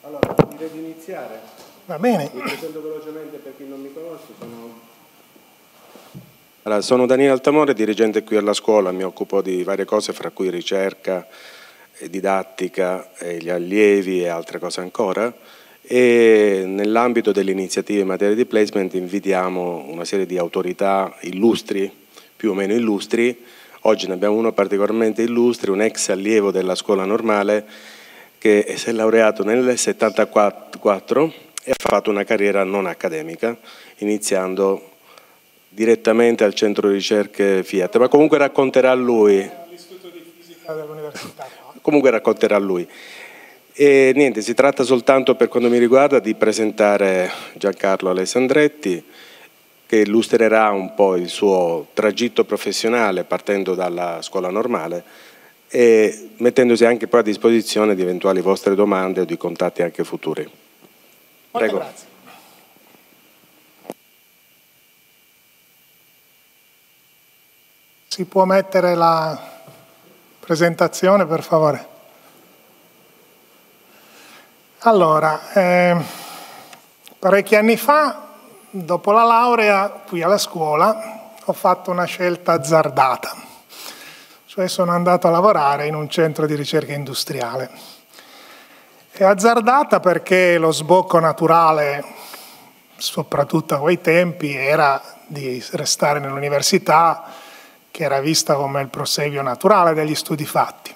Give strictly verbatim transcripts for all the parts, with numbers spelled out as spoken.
Allora, direi di iniziare. Va bene. Mi presento velocemente per chi non mi conosce. Sono, allora, sono Daniele Altamore, dirigente qui alla scuola, mi occupo di varie cose, fra cui ricerca, didattica, e gli allievi e altre cose ancora. E nell'ambito delle iniziative in materia di placement invitiamo una serie di autorità illustri, più o meno illustri. Oggi ne abbiamo uno particolarmente illustre, un ex allievo della scuola normale che si è laureato nel settantaquattro e ha fatto una carriera non accademica, iniziando direttamente al centro di ricerche Fiat, ma comunque racconterà lui. All'Istituto di Fisica dell'Università. Comunque racconterà lui. E niente, si tratta soltanto, per quanto mi riguarda, di presentare Giancarlo Alessandretti, che illustrerà un po' il suo tragitto professionale partendo dalla scuola normale e mettendosi anche poi a disposizione di eventuali vostre domande o di contatti anche futuri. Molte Prego. grazie. Si può mettere la presentazione, per favore? Allora, eh, parecchi anni fa, dopo la laurea, qui alla scuola, ho fatto una scelta azzardata. Cioè sono andato a lavorare in un centro di ricerca industriale. È azzardata perché lo sbocco naturale, soprattutto a quei tempi, era di restare nell'università, che era vista come il proseguio naturale degli studi fatti.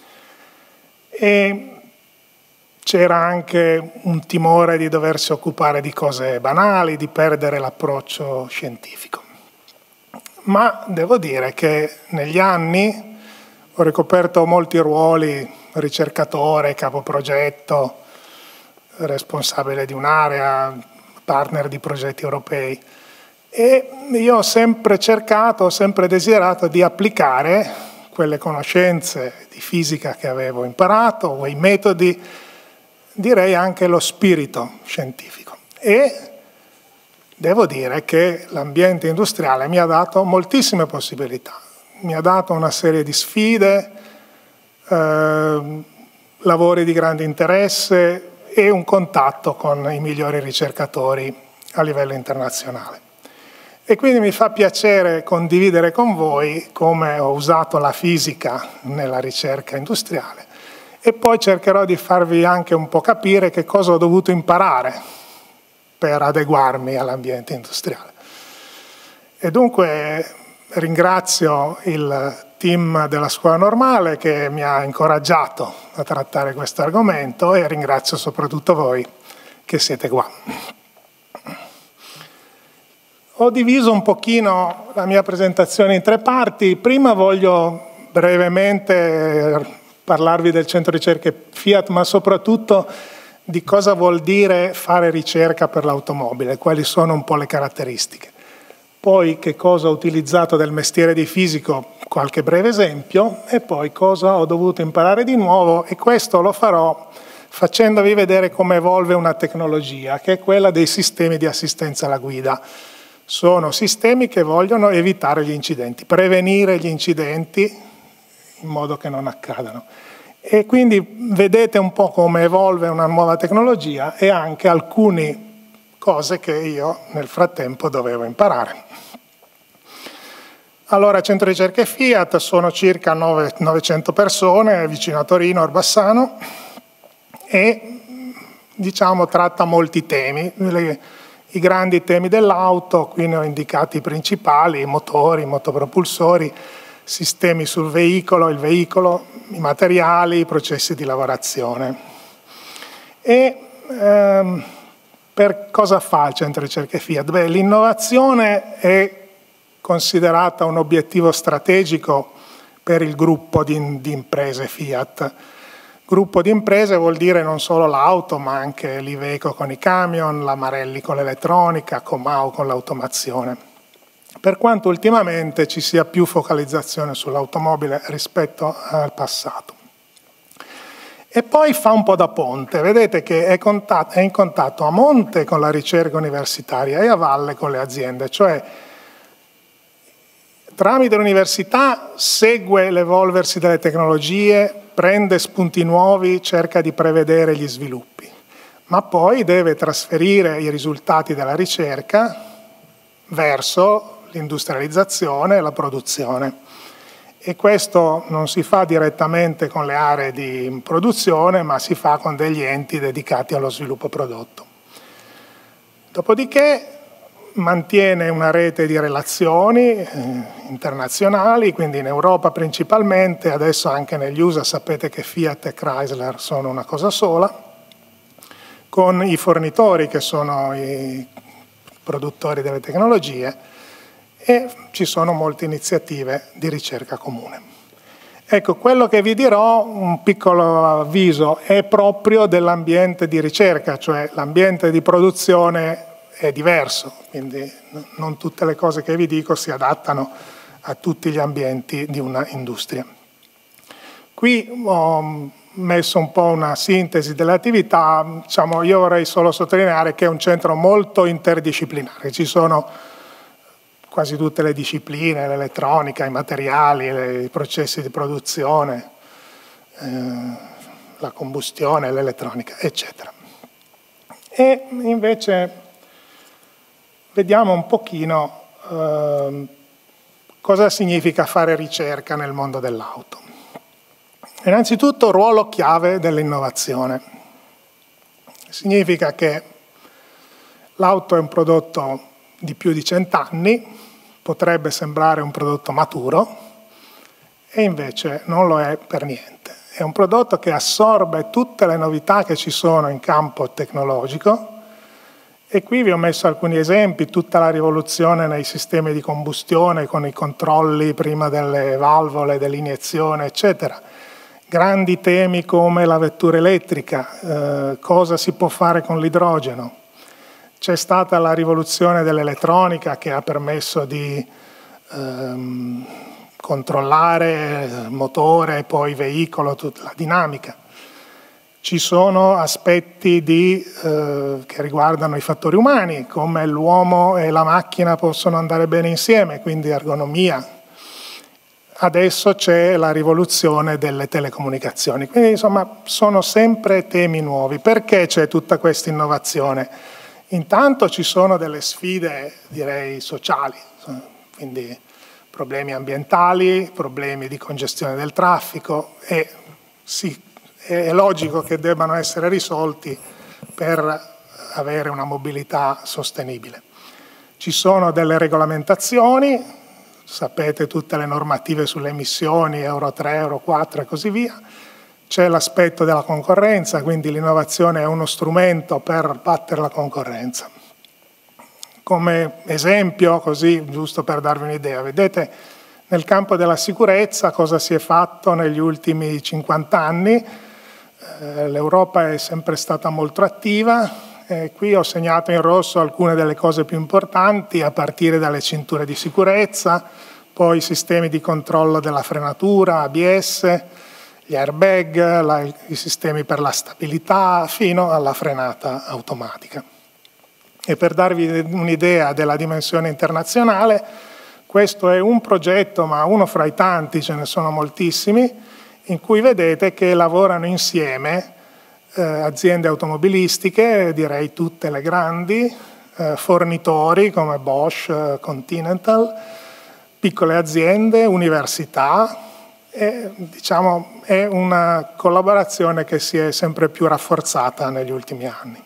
E c'era anche un timore di doversi occupare di cose banali, di perdere l'approccio scientifico. Ma devo dire che negli anni ho ricoperto molti ruoli, ricercatore, capoprogetto, responsabile di un'area, partner di progetti europei. E io ho sempre cercato, ho sempre desiderato di applicare quelle conoscenze di fisica che avevo imparato, quei metodi, direi anche lo spirito scientifico. E devo dire che l'ambiente industriale mi ha dato moltissime possibilità. Mi ha dato una serie di sfide, eh, lavori di grande interesse e un contatto con i migliori ricercatori a livello internazionale. E quindi mi fa piacere condividere con voi come ho usato la fisica nella ricerca industriale e poi cercherò di farvi anche un po' capire che cosa ho dovuto imparare per adeguarmi all'ambiente industriale. E dunque ringrazio il team della scuola normale che mi ha incoraggiato a trattare questo argomento e ringrazio soprattutto voi che siete qua. Ho diviso un pochino la mia presentazione in tre parti. Prima voglio brevemente parlarvi del centro ricerche Fiat, ma soprattutto di cosa vuol dire fare ricerca per l'automobile, quali sono un po' le caratteristiche. Poi che cosa ho utilizzato del mestiere di fisico, qualche breve esempio, e poi cosa ho dovuto imparare di nuovo, e questo lo farò facendovi vedere come evolve una tecnologia, che è quella dei sistemi di assistenza alla guida. Sono sistemi che vogliono evitare gli incidenti, prevenire gli incidenti in modo che non accadano. E quindi vedete un po' come evolve una nuova tecnologia e anche alcune cose che io nel frattempo dovevo imparare. Allora, Centro Ricerche Fiat sono circa novecento persone vicino a Torino, Orbassano, e diciamo tratta molti temi. Le, I grandi temi dell'auto, qui ne ho indicati i principali: i motori, i motopropulsori, sistemi sul veicolo, il veicolo, i materiali, i processi di lavorazione. E ehm, per cosa fa il Centro Ricerche Fiat? Beh, l'innovazione è considerata un obiettivo strategico per il gruppo di, di imprese Fiat. Gruppo di imprese vuol dire non solo l'auto, ma anche l'Iveco con i camion, la Marelli con l'elettronica, Comau con l'automazione. Per quanto ultimamente ci sia più focalizzazione sull'automobile rispetto al passato. E poi fa un po' da ponte, vedete che è, contatto, è in contatto a monte con la ricerca universitaria e a valle con le aziende, cioè tramite l'università segue l'evolversi delle tecnologie, prende spunti nuovi, cerca di prevedere gli sviluppi. ma poi deve trasferire i risultati della ricerca verso l'industrializzazione e la produzione. E questo non si fa direttamente con le aree di produzione, ma si fa con degli enti dedicati allo sviluppo prodotto. Dopodiché mantiene una rete di relazioni eh, internazionali, quindi in Europa principalmente, adesso anche negli U S A sapete che Fiat e Chrysler sono una cosa sola, con i fornitori che sono i produttori delle tecnologie, e ci sono molte iniziative di ricerca comune. Ecco, quello che vi dirò, un piccolo avviso, è proprio dell'ambiente di ricerca, cioè l'ambiente di produzione è diverso, quindi non tutte le cose che vi dico si adattano a tutti gli ambienti di una industria. Qui ho messo un po' una sintesi delle attività, diciamo, io vorrei solo sottolineare che è un centro molto interdisciplinare, ci sono quasi tutte le discipline, l'elettronica, i materiali, le, i processi di produzione, eh, la combustione, l'elettronica, eccetera. E invece vediamo un pochino eh, cosa significa fare ricerca nel mondo dell'auto. Innanzitutto, ruolo chiave dell'innovazione. Significa che l'auto è un prodotto di più di cent'anni, potrebbe sembrare un prodotto maturo e invece non lo è per niente. È un prodotto che assorbe tutte le novità che ci sono in campo tecnologico e qui vi ho messo alcuni esempi, tutta la rivoluzione nei sistemi di combustione con i controlli prima delle valvole, dell'iniezione, eccetera. Grandi temi come la vettura elettrica, eh, cosa si può fare con l'idrogeno. C'è stata la rivoluzione dell'elettronica che ha permesso di ehm, controllare il motore, poi il veicolo, tutta la dinamica. Ci sono aspetti di, eh, che riguardano i fattori umani, come l'uomo e la macchina possono andare bene insieme, quindi ergonomia. Adesso c'è la rivoluzione delle telecomunicazioni. Quindi insomma sono sempre temi nuovi. Perché c'è tutta questa innovazione? Intanto ci sono delle sfide, direi, sociali, quindi problemi ambientali, problemi di congestione del traffico e sì, è logico che debbano essere risolti per avere una mobilità sostenibile. Ci sono delle regolamentazioni, sapete tutte le normative sulle emissioni, Euro tre, Euro quattro e così via. C'è l'aspetto della concorrenza, quindi l'innovazione è uno strumento per battere la concorrenza. Come esempio, così giusto per darvi un'idea, vedete nel campo della sicurezza cosa si è fatto negli ultimi cinquanta anni. Eh, L'Europa è sempre stata molto attiva. Eh, qui ho segnato in rosso alcune delle cose più importanti, a partire dalle cinture di sicurezza, poi i sistemi di controllo della frenatura, A B S, gli airbag, la, i sistemi per la stabilità, fino alla frenata automatica. E per darvi un'idea della dimensione internazionale, questo è un progetto, ma uno fra i tanti, ce ne sono moltissimi, in cui vedete che lavorano insieme eh, aziende automobilistiche, direi tutte le grandi, eh, fornitori come Bosch, eh, Continental, piccole aziende, università. E, diciamo, è una collaborazione che si è sempre più rafforzata negli ultimi anni.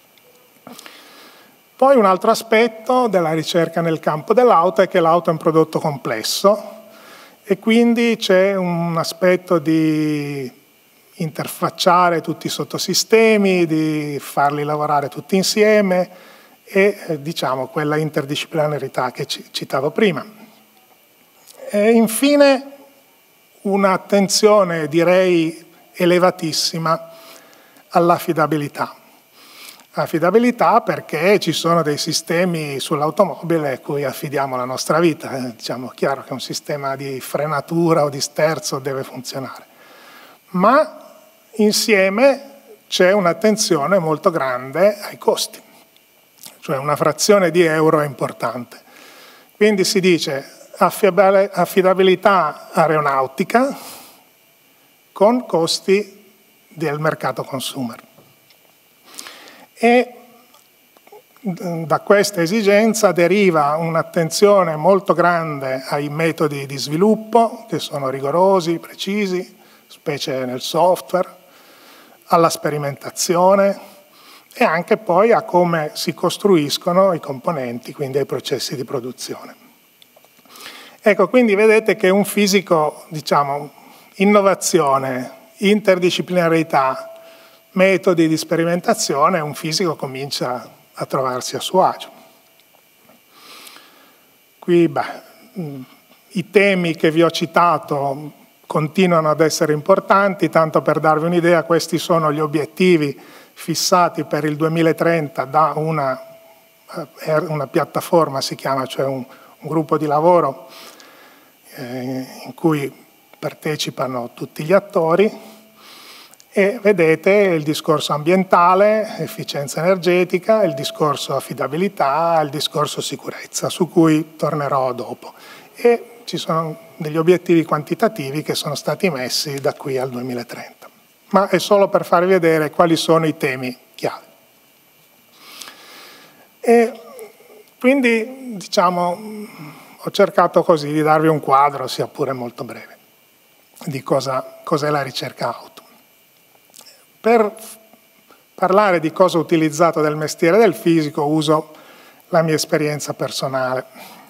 Poi un altro aspetto della ricerca nel campo dell'auto è che l'auto è un prodotto complesso e quindi c'è un aspetto di interfacciare tutti i sottosistemi, di farli lavorare tutti insieme e eh, diciamo quella interdisciplinarità che citavo prima. E infine un'attenzione, direi, elevatissima all'affidabilità. Affidabilità perché ci sono dei sistemi sull'automobile a cui affidiamo la nostra vita. Eh, diciamo, chiaro che un sistema di frenatura o di sterzo deve funzionare. Ma insieme c'è un'attenzione molto grande ai costi, cioè una frazione di euro è importante. Quindi si dice affidabilità aeronautica con costi del mercato consumer. E da questa esigenza deriva un'attenzione molto grande ai metodi di sviluppo, che sono rigorosi, precisi, specie nel software, alla sperimentazione e anche poi a come si costruiscono i componenti, quindi ai processi di produzione. Ecco, quindi vedete che un fisico, diciamo, innovazione, interdisciplinarità, metodi di sperimentazione, un fisico comincia a trovarsi a suo agio. Qui beh, i temi che vi ho citato continuano ad essere importanti, tanto per darvi un'idea, questi sono gli obiettivi fissati per il duemilatrenta da una, una piattaforma, si chiama, cioè un, un gruppo di lavoro eh, in cui partecipano tutti gli attori. E vedete il discorso ambientale, efficienza energetica, il discorso affidabilità, il discorso sicurezza, su cui tornerò dopo. E ci sono degli obiettivi quantitativi che sono stati messi da qui al duemilatrenta. Ma è solo per farvi vedere quali sono i temi chiave. E quindi, diciamo, ho cercato così di darvi un quadro, sia pure molto breve, di cosa cos'è la ricerca auto. Per parlare di cosa ho utilizzato del mestiere del fisico uso la mia esperienza personale.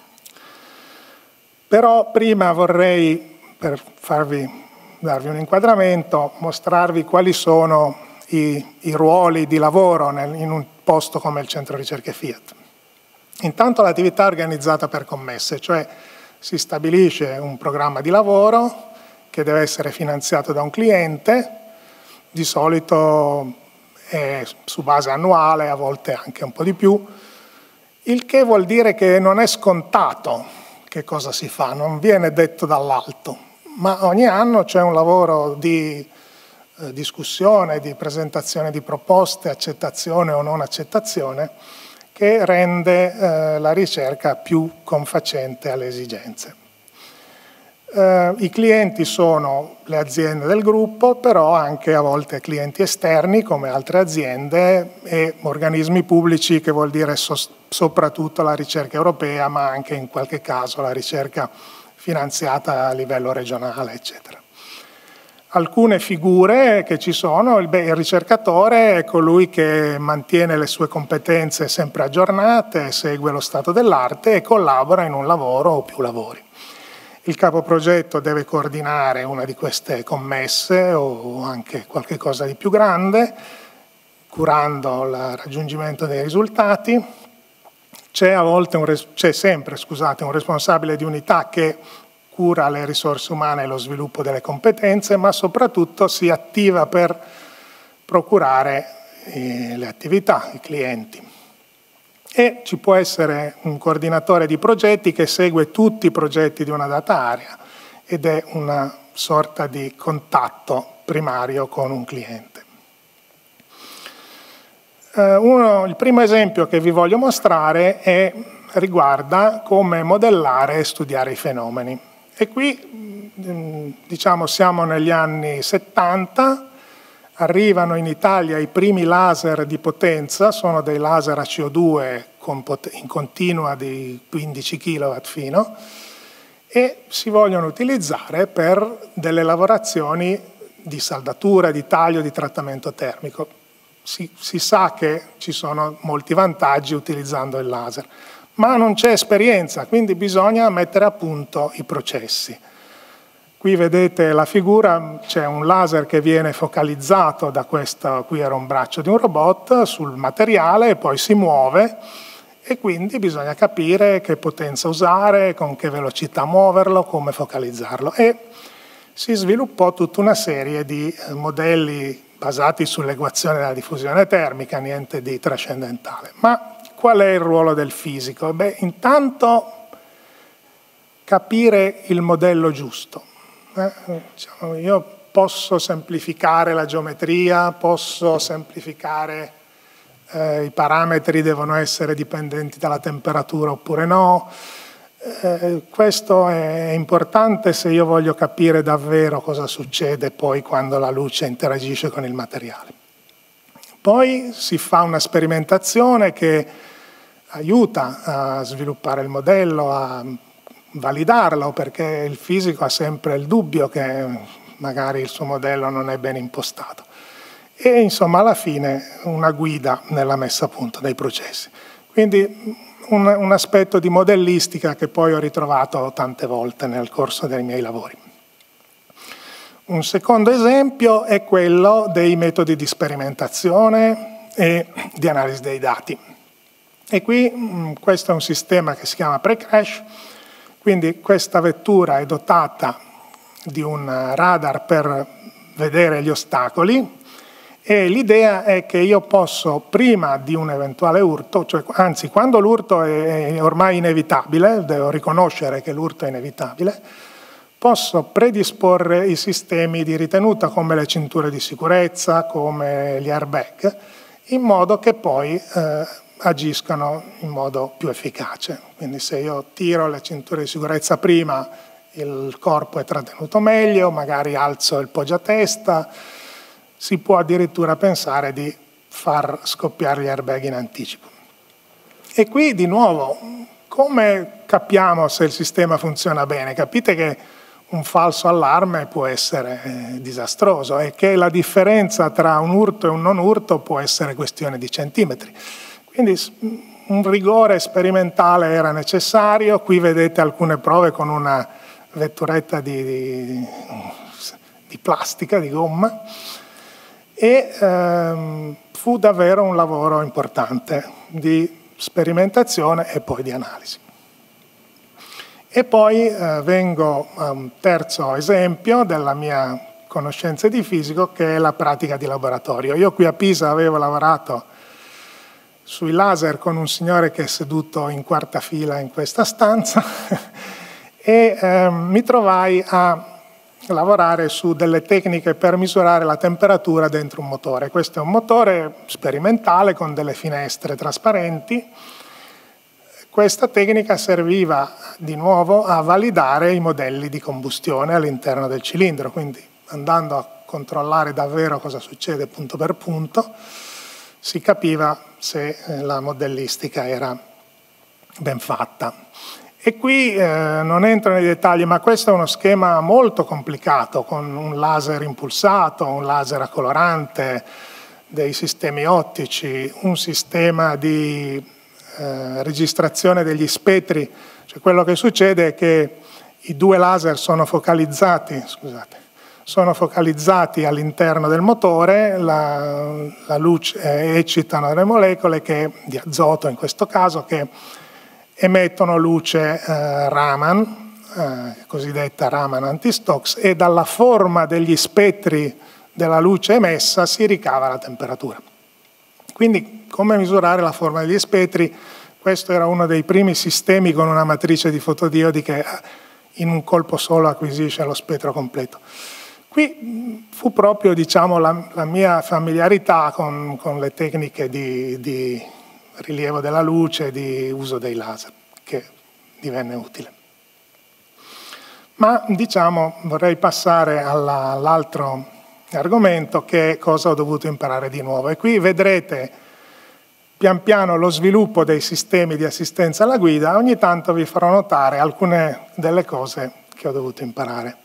Però prima vorrei, per farvi, darvi un inquadramento, mostrarvi quali sono i, i ruoli di lavoro nel, in un posto come il Centro Ricerche Fiat. Intanto l'attività è organizzata per commesse, cioè si stabilisce un programma di lavoro che deve essere finanziato da un cliente. Di solito è su base annuale, a volte anche un po' di più, il che vuol dire che non è scontato che cosa si fa, non viene detto dall'alto, ma ogni anno c'è un lavoro di eh, discussione, di presentazione di proposte, accettazione o non accettazione, che rende eh, la ricerca più confacente alle esigenze. Uh, I clienti sono le aziende del gruppo, però anche a volte clienti esterni come altre aziende e organismi pubblici, che vuol dire so soprattutto la ricerca europea, ma anche in qualche caso la ricerca finanziata a livello regionale, eccetera. Alcune figure che ci sono, il, beh, il ricercatore è colui che mantiene le sue competenze sempre aggiornate, segue lo stato dell'arte e collabora in un lavoro o più lavori. Il capoprogetto deve coordinare una di queste commesse o anche qualche cosa di più grande, curando il raggiungimento dei risultati. C'è a volte un, c'è sempre, scusate, un responsabile di unità che cura le risorse umane e lo sviluppo delle competenze, ma soprattutto si attiva per procurare eh, le attività, i clienti. E ci può essere un coordinatore di progetti che segue tutti i progetti di una data area ed è una sorta di contatto primario con un cliente. Eh, uno, il primo esempio che vi voglio mostrare è, riguarda come modellare e studiare i fenomeni. E qui diciamo, siamo negli anni settanta, arrivano in Italia i primi laser di potenza, sono dei laser a C O due in continua di quindici chilowatt fino, e si vogliono utilizzare per delle lavorazioni di saldatura, di taglio, di trattamento termico. Si, si sa che ci sono molti vantaggi utilizzando il laser, ma non c'è esperienza, quindi bisogna mettere a punto i processi. Qui vedete la figura, c'è un laser che viene focalizzato da questo, qui era un braccio di un robot, sul materiale e poi si muove e quindi bisogna capire che potenza usare, con che velocità muoverlo, come focalizzarlo. E si sviluppò tutta una serie di modelli basati sull'equazione della diffusione termica, niente di trascendentale. Ma qual è il ruolo del fisico? Beh, intanto capire il modello giusto. Eh, diciamo, io posso semplificare la geometria, posso semplificare eh, i parametri, devono essere dipendenti dalla temperatura oppure no. Eh, questo è importante se io voglio capire davvero cosa succede poi quando la luce interagisce con il materiale. Poi si fa una sperimentazione che aiuta a sviluppare il modello, a validarlo, perché il fisico ha sempre il dubbio che magari il suo modello non è ben impostato. E insomma alla fine una guida nella messa a punto dei processi. Quindi un, un aspetto di modellistica che poi ho ritrovato tante volte nel corso dei miei lavori. Un secondo esempio è quello dei metodi di sperimentazione e di analisi dei dati. E qui mh, questo è un sistema che si chiama pre-crash, quindi questa vettura è dotata di un radar per vedere gli ostacoli e l'idea è che io posso, prima di un eventuale urto, cioè, anzi quando l'urto è ormai inevitabile, devo riconoscere che l'urto è inevitabile, posso predisporre i sistemi di ritenuta come le cinture di sicurezza, come gli airbag, in modo che poi eh, agiscano in modo più efficace. Quindi se io tiro le cinture di sicurezza prima, il corpo è trattenuto meglio, magari alzo il poggiatesta, si può addirittura pensare di far scoppiare gli airbag in anticipo. E qui di nuovo, come capiamo se il sistema funziona bene? Capite che un falso allarme può essere eh, disastroso e che la differenza tra un urto e un non urto può essere questione di centimetri. Quindi un rigore sperimentale era necessario. Qui vedete alcune prove con una vetturetta di, di, di plastica, di gomma, e ehm, fu davvero un lavoro importante di sperimentazione e poi di analisi. E poi eh, vengo a un terzo esempio della mia conoscenza di fisico, che è la pratica di laboratorio. Io qui a Pisa avevo lavorato sui laser con un signore che è seduto in quarta fila in questa stanza e eh, mi trovai a lavorare su delle tecniche per misurare la temperatura dentro un motore. Questo è un motore sperimentale con delle finestre trasparenti. Questa tecnica serviva di nuovo a validare i modelli di combustione all'interno del cilindro, quindi andando a controllare davvero cosa succede punto per punto, si capiva se la modellistica era ben fatta. E qui eh, non entro nei dettagli, ma questo è uno schema molto complicato, con un laser impulsato, un laser a colorante, dei sistemi ottici, un sistema di eh, registrazione degli spettri. Cioè, quello che succede è che i due laser sono focalizzati, scusate, sono focalizzati all'interno del motore, la, la luce eh, eccitano delle molecole che, di azoto in questo caso, che emettono luce eh, Raman, eh, cosiddetta Raman anti-Stokes, e dalla forma degli spettri della luce emessa si ricava la temperatura. Quindi come misurare la forma degli spettri? Questo era uno dei primi sistemi con una matrice di fotodiodi che in un colpo solo acquisisce lo spettro completo. Qui fu proprio, diciamo, la, la mia familiarità con, con le tecniche di, di rilievo della luce, di uso dei laser, che divenne utile. Ma, diciamo, vorrei passare all'altro argomento, che è cosa ho dovuto imparare di nuovo. E qui vedrete pian piano lo sviluppo dei sistemi di assistenza alla guida. Ogni tanto vi farò notare alcune delle cose che ho dovuto imparare.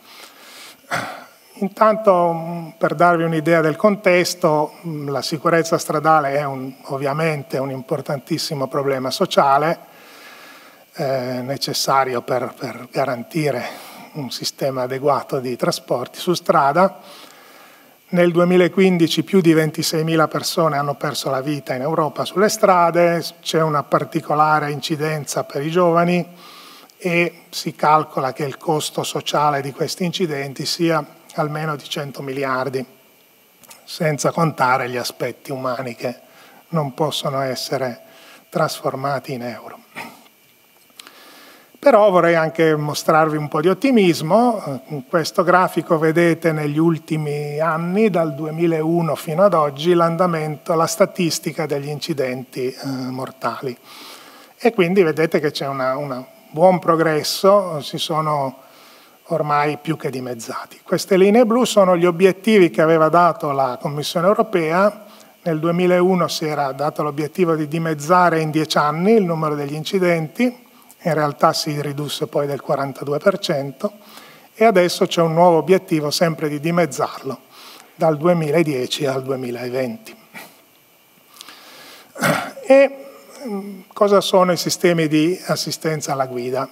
Intanto, per darvi un'idea del contesto, la sicurezza stradale è un, ovviamente un importantissimo problema sociale eh, necessario per, per garantire un sistema adeguato di trasporti su strada. Nel duemilaquindici più di ventiseimila persone hanno perso la vita in Europa sulle strade, c'è una particolare incidenza per i giovani e si calcola che il costo sociale di questi incidenti sia almeno di cento miliardi, senza contare gli aspetti umani che non possono essere trasformati in euro. Però vorrei anche mostrarvi un po' di ottimismo. In questo grafico vedete negli ultimi anni, dal duemilauno fino ad oggi, l'andamento, la statistica degli incidenti eh, mortali. E quindi vedete che c'è un buon progresso, si sono ormai più che dimezzati. Queste linee blu sono gli obiettivi che aveva dato la Commissione europea Nel duemilauno si era dato l'obiettivo di dimezzare in dieci anni il numero degli incidenti, in realtà si ridusse poi del quarantadue per cento e adesso c'è un nuovo obiettivo sempre di dimezzarlo dal duemiladieci al duemilaventi. E cosa sono i sistemi di assistenza alla guida?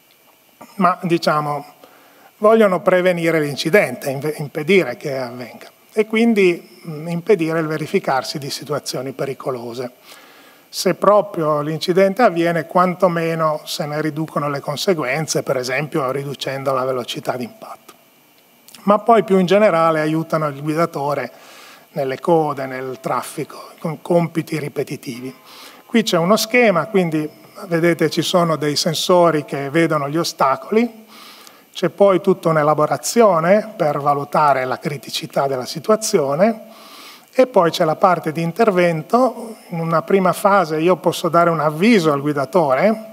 Ma diciamo, vogliono prevenire l'incidente, impedire che avvenga e quindi impedire il verificarsi di situazioni pericolose. Se proprio l'incidente avviene, quantomeno se ne riducono le conseguenze, per esempio riducendo la velocità d'impatto. Ma poi più in generale aiutano il guidatore nelle code, nel traffico, con compiti ripetitivi. Qui c'è uno schema, quindi vedete ci sono dei sensori che vedono gli ostacoli, c'è poi tutta un'elaborazione per valutare la criticità della situazione e poi c'è la parte di intervento. In una prima fase io posso dare un avviso al guidatore,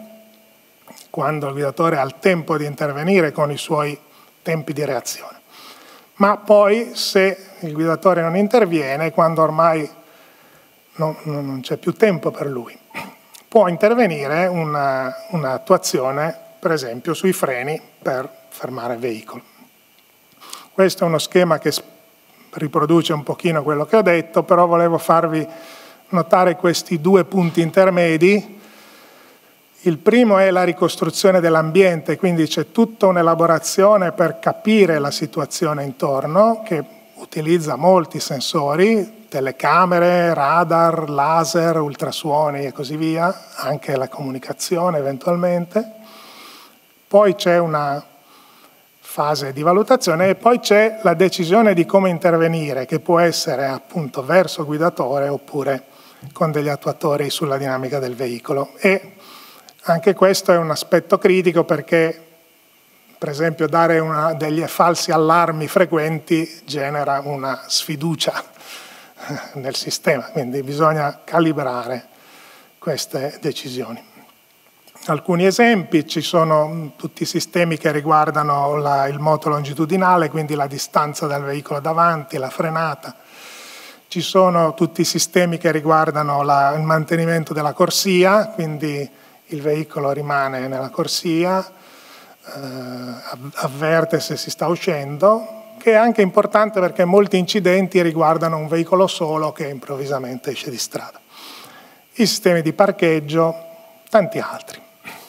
quando il guidatore ha il tempo di intervenire con i suoi tempi di reazione. Ma poi se il guidatore non interviene, quando ormai non, non c'è più tempo per lui, può intervenire un'attuazione, una per esempio, sui freni per fermare il veicolo. Questo è uno schema che riproduce un pochino quello che ho detto, però volevo farvi notare questi due punti intermedi. Il primo è la ricostruzione dell'ambiente, quindi c'è tutta un'elaborazione per capire la situazione intorno, che utilizza molti sensori, telecamere, radar, laser, ultrasuoni e così via, anche la comunicazione eventualmente. Poi c'è una fase di valutazione e poi c'è la decisione di come intervenire, che può essere appunto verso il guidatore oppure con degli attuatori sulla dinamica del veicolo. E anche questo è un aspetto critico perché, per esempio, dare una, degli falsi allarmi frequenti genera una sfiducia nel sistema, quindi bisogna calibrare queste decisioni. Alcuni esempi: ci sono tutti i sistemi che riguardano la, il moto longitudinale, quindi la distanza dal veicolo davanti, la frenata. Ci sono tutti i sistemi che riguardano la, il mantenimento della corsia, quindi il veicolo rimane nella corsia, eh, avverte se si sta uscendo, che è anche importante perché molti incidenti riguardano un veicolo solo che improvvisamente esce di strada. I sistemi di parcheggio, tanti altri.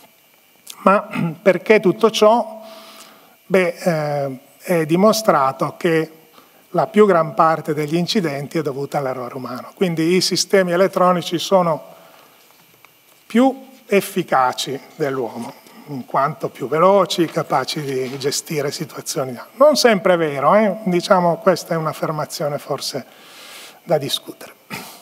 Ma perché tutto ciò? Beh, eh, è dimostrato che la più gran parte degli incidenti è dovuta all'errore umano. Quindi i sistemi elettronici sono più efficaci dell'uomo, in quanto più veloci, capaci di gestire situazioni. Non sempre è vero, eh? Diciamo, questa è un'affermazione forse da discutere.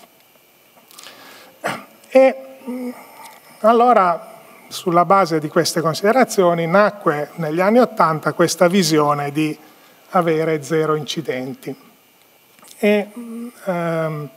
E allora, sulla base di queste considerazioni, nacque negli anni Ottanta questa visione di avere zero incidenti. E ehm,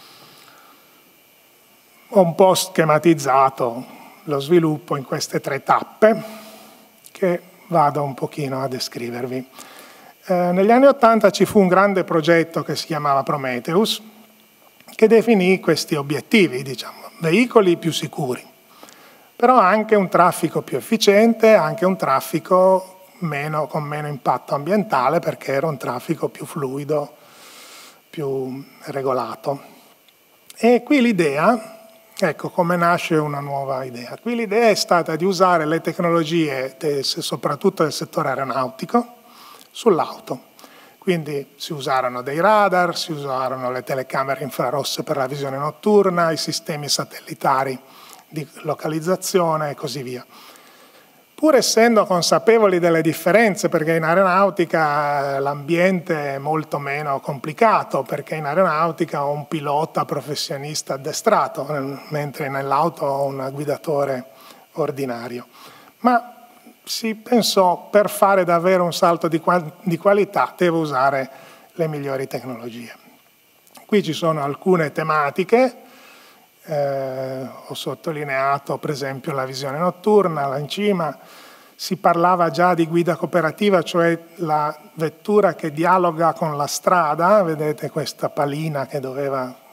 ho un po' schematizzato lo sviluppo in queste tre tappe che vado un pochino a descrivervi. Eh, negli anni Ottanta ci fu un grande progetto che si chiamava Prometheus, che definì questi obiettivi, diciamo, veicoli più sicuri, però anche un traffico più efficiente, anche un traffico meno, con meno impatto ambientale, perché era un traffico più fluido, più regolato. E qui l'idea, ecco come nasce una nuova idea, qui l'idea è stata di usare le tecnologie, del, soprattutto del settore aeronautico, sull'auto. Quindi si usarono dei radar, si usarono le telecamere infrarosse per la visione notturna, i sistemi satellitari di localizzazione e così via. Pur essendo consapevoli delle differenze, perché in aeronautica l'ambiente è molto meno complicato, perché in aeronautica ho un pilota professionista addestrato, mentre nell'auto ho un guidatore ordinario. Ma si pensò, per fare davvero un salto di, di qualità, devo usare le migliori tecnologie. Qui ci sono alcune tematiche. Eh, ho sottolineato per esempio la visione notturna, là in cima si parlava già di guida cooperativa, cioè la vettura che dialoga con la strada, vedete questa palina che doveva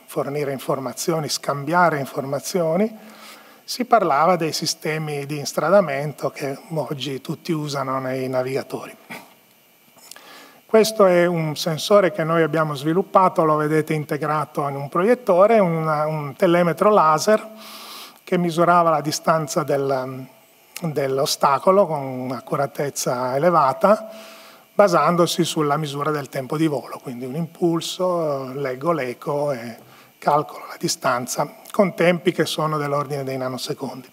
fornire informazioni, scambiare informazioni, si parlava dei sistemi di instradamento che oggi tutti usano nei navigatori. Questo è un sensore che noi abbiamo sviluppato, lo vedete integrato in un proiettore, una, un telemetro laser che misurava la distanza del, dell'ostacolo con un'accuratezza elevata, basandosi sulla misura del tempo di volo, quindi un impulso, leggo l'eco e calcolo la distanza con tempi che sono dell'ordine dei nanosecondi.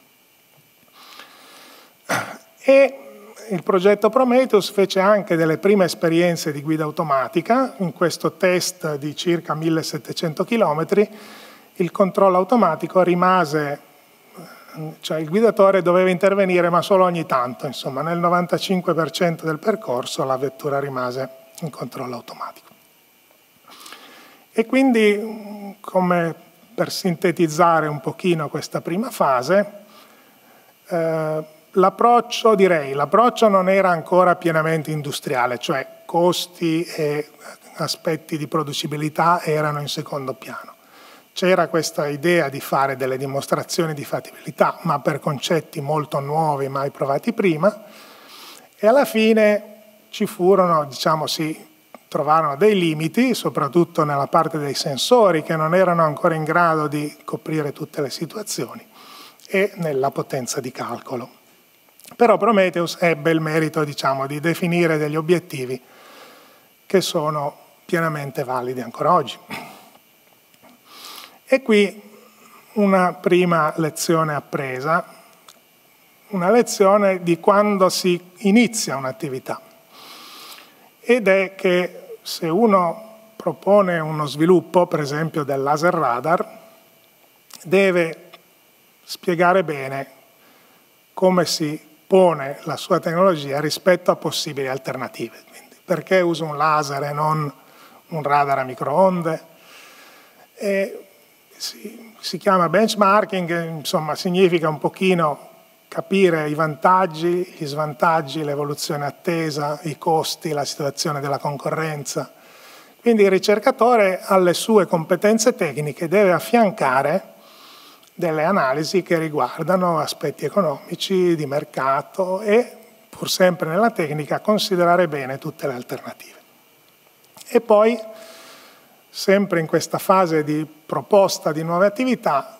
E il progetto Prometheus fece anche delle prime esperienze di guida automatica. In questo test di circa millesettecento chilometri il controllo automatico rimase, cioè il guidatore doveva intervenire ma solo ogni tanto, insomma nel novantacinque per cento del percorso la vettura rimase in controllo automatico. E quindi, come per sintetizzare un pochino questa prima fase, eh, l'approccio, direi, l'approccio non era ancora pienamente industriale, cioè costi e aspetti di producibilità erano in secondo piano. C'era questa idea di fare delle dimostrazioni di fattibilità, ma per concetti molto nuovi, mai provati prima, e alla fine ci furono, diciamo, si trovarono dei limiti, soprattutto nella parte dei sensori, che non erano ancora in grado di coprire tutte le situazioni, e nella potenza di calcolo. Però Prometheus ebbe il merito, diciamo, di definire degli obiettivi che sono pienamente validi ancora oggi. E qui una prima lezione appresa, una lezione di quando si inizia un'attività, ed è che se uno propone uno sviluppo, per esempio del laser radar, deve spiegare bene come si pone la sua tecnologia rispetto a possibili alternative. Quindi, perché uso un laser e non un radar a microonde? E si, si chiama benchmarking, insomma significa un pochino capire i vantaggi, gli svantaggi, l'evoluzione attesa, i costi, la situazione della concorrenza. Quindi il ricercatore alle sue competenze tecniche deve affiancare delle analisi che riguardano aspetti economici, di mercato e, pur sempre nella tecnica, considerare bene tutte le alternative. E poi, sempre in questa fase di proposta di nuove attività,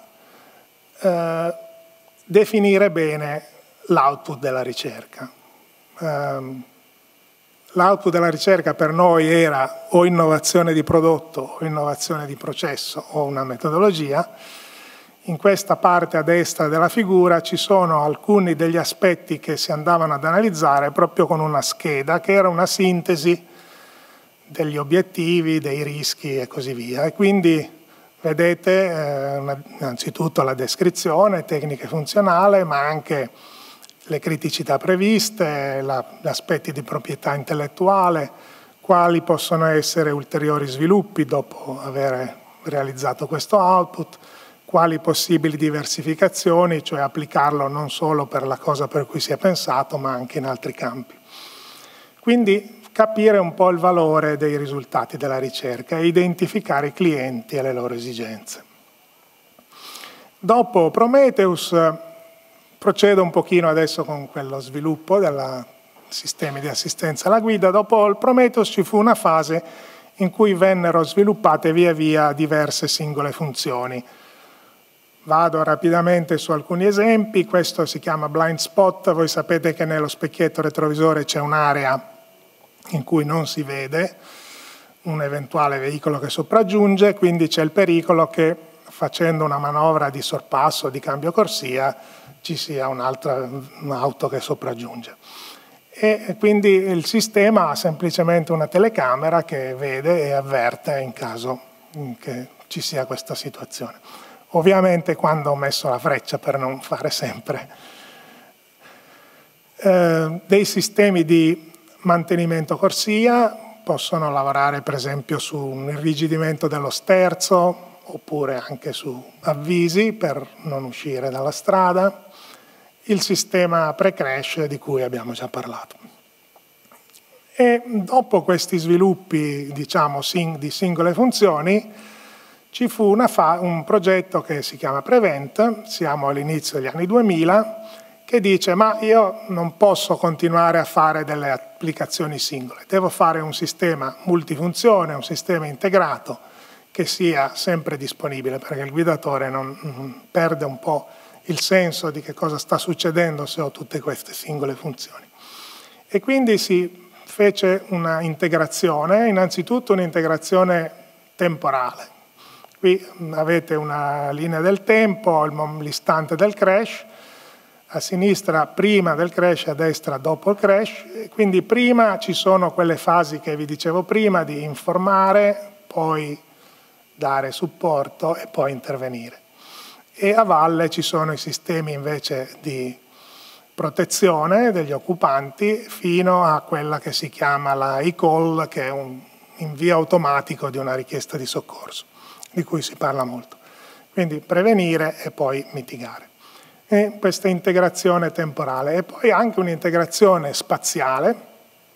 eh, definire bene l'output della ricerca. Eh, l'output della ricerca per noi era o innovazione di prodotto o innovazione di processo o una metodologia. In questa parte a destra della figura ci sono alcuni degli aspetti che si andavano ad analizzare proprio con una scheda che era una sintesi degli obiettivi, dei rischi e così via. E quindi vedete eh, una, innanzitutto la descrizione, tecniche funzionali, ma anche le criticità previste, la, gli aspetti di proprietà intellettuale, quali possono essere ulteriori sviluppi dopo aver realizzato questo output, quali possibili diversificazioni, cioè applicarlo non solo per la cosa per cui si è pensato, ma anche in altri campi. Quindi capire un po' il valore dei risultati della ricerca e identificare i clienti e le loro esigenze. Dopo Prometheus procedo un pochino adesso con quello sviluppo dei sistemi di assistenza alla guida. Dopo il Prometheus ci fu una fase in cui vennero sviluppate via via diverse singole funzioni. Vado rapidamente su alcuni esempi. Questo si chiama blind spot. Voi sapete che nello specchietto retrovisore c'è un'area in cui non si vede un eventuale veicolo che sopraggiunge, quindi c'è il pericolo che facendo una manovra di sorpasso, di cambio corsia, ci sia un'altra un'auto che sopraggiunge. E quindi il sistema ha semplicemente una telecamera che vede e avverte in caso che ci sia questa situazione. Ovviamente quando ho messo la freccia per non fare sempre eh, dei sistemi di mantenimento corsia, possono lavorare per esempio su un irrigidimento dello sterzo oppure anche su avvisi per non uscire dalla strada, il sistema pre-crash di cui abbiamo già parlato. E dopo questi sviluppi, diciamo, di singole funzioni, ci fu una fa un progetto che si chiama Prevent, siamo all'inizio degli anni duemila, che dice ma io non posso continuare a fare delle applicazioni singole, devo fare un sistema multifunzione, un sistema integrato che sia sempre disponibile, perché il guidatore non, non perde un po' il senso di che cosa sta succedendo se ho tutte queste singole funzioni. E quindi si fece una integrazione, innanzitutto un'integrazione temporale. Qui avete una linea del tempo, l'istante del crash, a sinistra prima del crash, a destra dopo il crash, quindi prima ci sono quelle fasi che vi dicevo prima di informare, poi dare supporto e poi intervenire. E a valle ci sono i sistemi invece di protezione degli occupanti fino a quella che si chiama la e-call, che è un invio automatico di una richiesta di soccorso, di cui si parla molto. Quindi prevenire e poi mitigare. E questa integrazione temporale e poi anche un'integrazione spaziale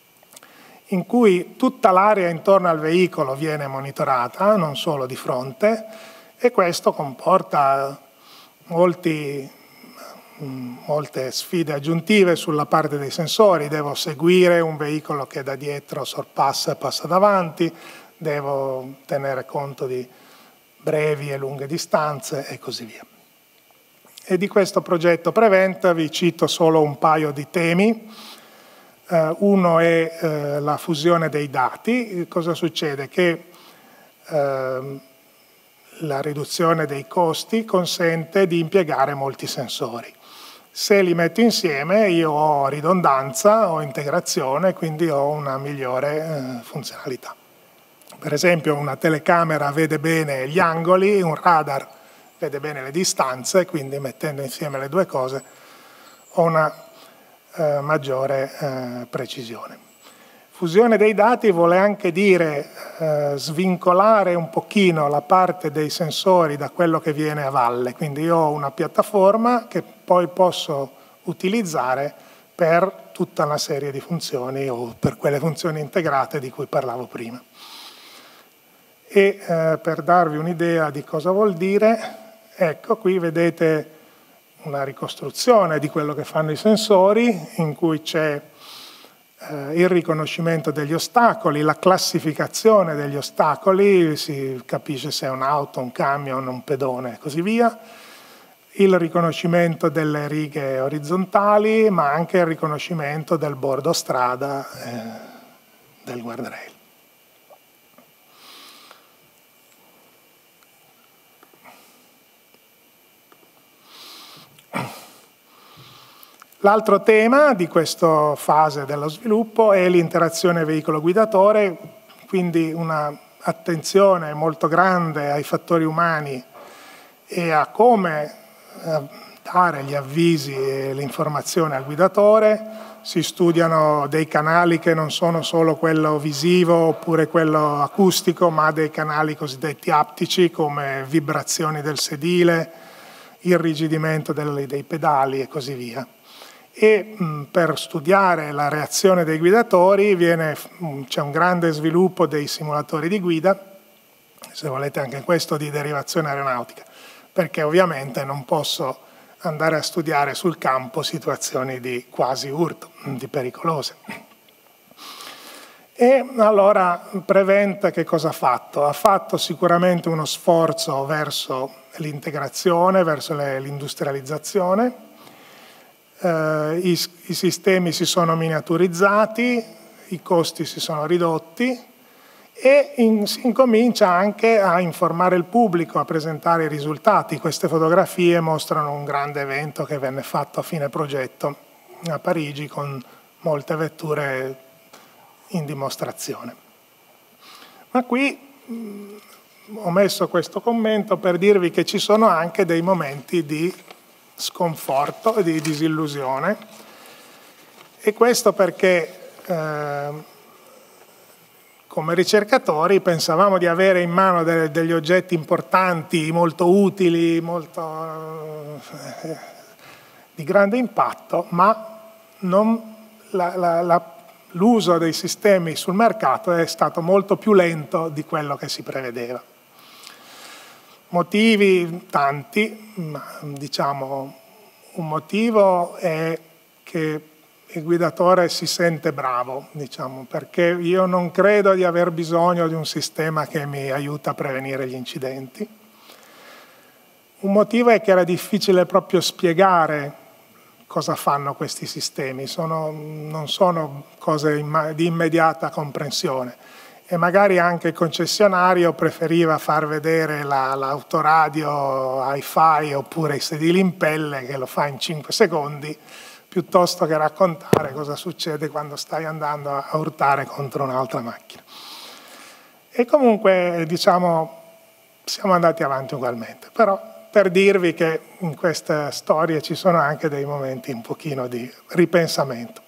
in cui tutta l'area intorno al veicolo viene monitorata, non solo di fronte, e questo comporta molti, molte sfide aggiuntive sulla parte dei sensori. Devo seguire un veicolo che da dietro sorpassa e passa davanti, devo tenere conto di brevi e lunghe distanze e così via. E di questo progetto Prevent vi cito solo un paio di temi. Uh, uno è uh, la fusione dei dati. Cosa succede? Che uh, la riduzione dei costi consente di impiegare molti sensori. Se li metto insieme io ho ridondanza, ho integrazione, quindi ho una migliore uh, funzionalità. Per esempio una telecamera vede bene gli angoli, un radar vede bene le distanze, quindi mettendo insieme le due cose ho una eh, maggiore eh, precisione. Fusione dei dati vuole anche dire eh, svincolare un pochino la parte dei sensori da quello che viene a valle, quindi io ho una piattaforma che poi posso utilizzare per tutta una serie di funzioni o per quelle funzioni integrate di cui parlavo prima. E eh, per darvi un'idea di cosa vuol dire, ecco, qui vedete una ricostruzione di quello che fanno i sensori, in cui c'è eh, il riconoscimento degli ostacoli, la classificazione degli ostacoli, si capisce se è un'auto, un camion, un pedone e così via, il riconoscimento delle righe orizzontali, ma anche il riconoscimento del bordo strada eh, del guardrail. L'altro tema di questa fase dello sviluppo è l'interazione veicolo-guidatore, quindi un'attenzione molto grande ai fattori umani e a come dare gli avvisi e le informazioni al guidatore. Si studiano dei canali che non sono solo quello visivo oppure quello acustico, ma dei canali cosiddetti aptici come vibrazioni del sedile, irrigidimento dei, dei pedali e così via. E mh, per studiare la reazione dei guidatori c'è un grande sviluppo dei simulatori di guida, se volete anche questo di derivazione aeronautica, perché ovviamente non posso andare a studiare sul campo situazioni di quasi urto, di pericolose. E allora Prevent che cosa ha fatto? Ha fatto sicuramente uno sforzo verso l'integrazione, verso l'industrializzazione. Uh, i, i sistemi si sono miniaturizzati, i costi si sono ridotti e in, si incomincia anche a informare il pubblico, a presentare i risultati. Queste fotografie mostrano un grande evento che venne fatto a fine progetto a Parigi con molte vetture in dimostrazione. Ma qui mh, ho messo questo commento per dirvi che ci sono anche dei momenti di sconforto e di disillusione, e questo perché eh, come ricercatori pensavamo di avere in mano de degli oggetti importanti, molto utili, molto eh, di grande impatto, ma l'uso dei sistemi sul mercato è stato molto più lento di quello che si prevedeva. Motivi tanti, ma diciamo un motivo è che il guidatore si sente bravo, diciamo, perché io non credo di aver bisogno di un sistema che mi aiuta a prevenire gli incidenti. Un motivo è che era difficile proprio spiegare cosa fanno questi sistemi, sono, non sono cose di immediata comprensione e magari anche il concessionario preferiva far vedere l'autoradio la, hi-fi oppure i sedili in pelle, che lo fa in cinque secondi, piuttosto che raccontare cosa succede quando stai andando a urtare contro un'altra macchina. E comunque, diciamo, siamo andati avanti ugualmente, però per dirvi che in queste storie ci sono anche dei momenti un pochino di ripensamento.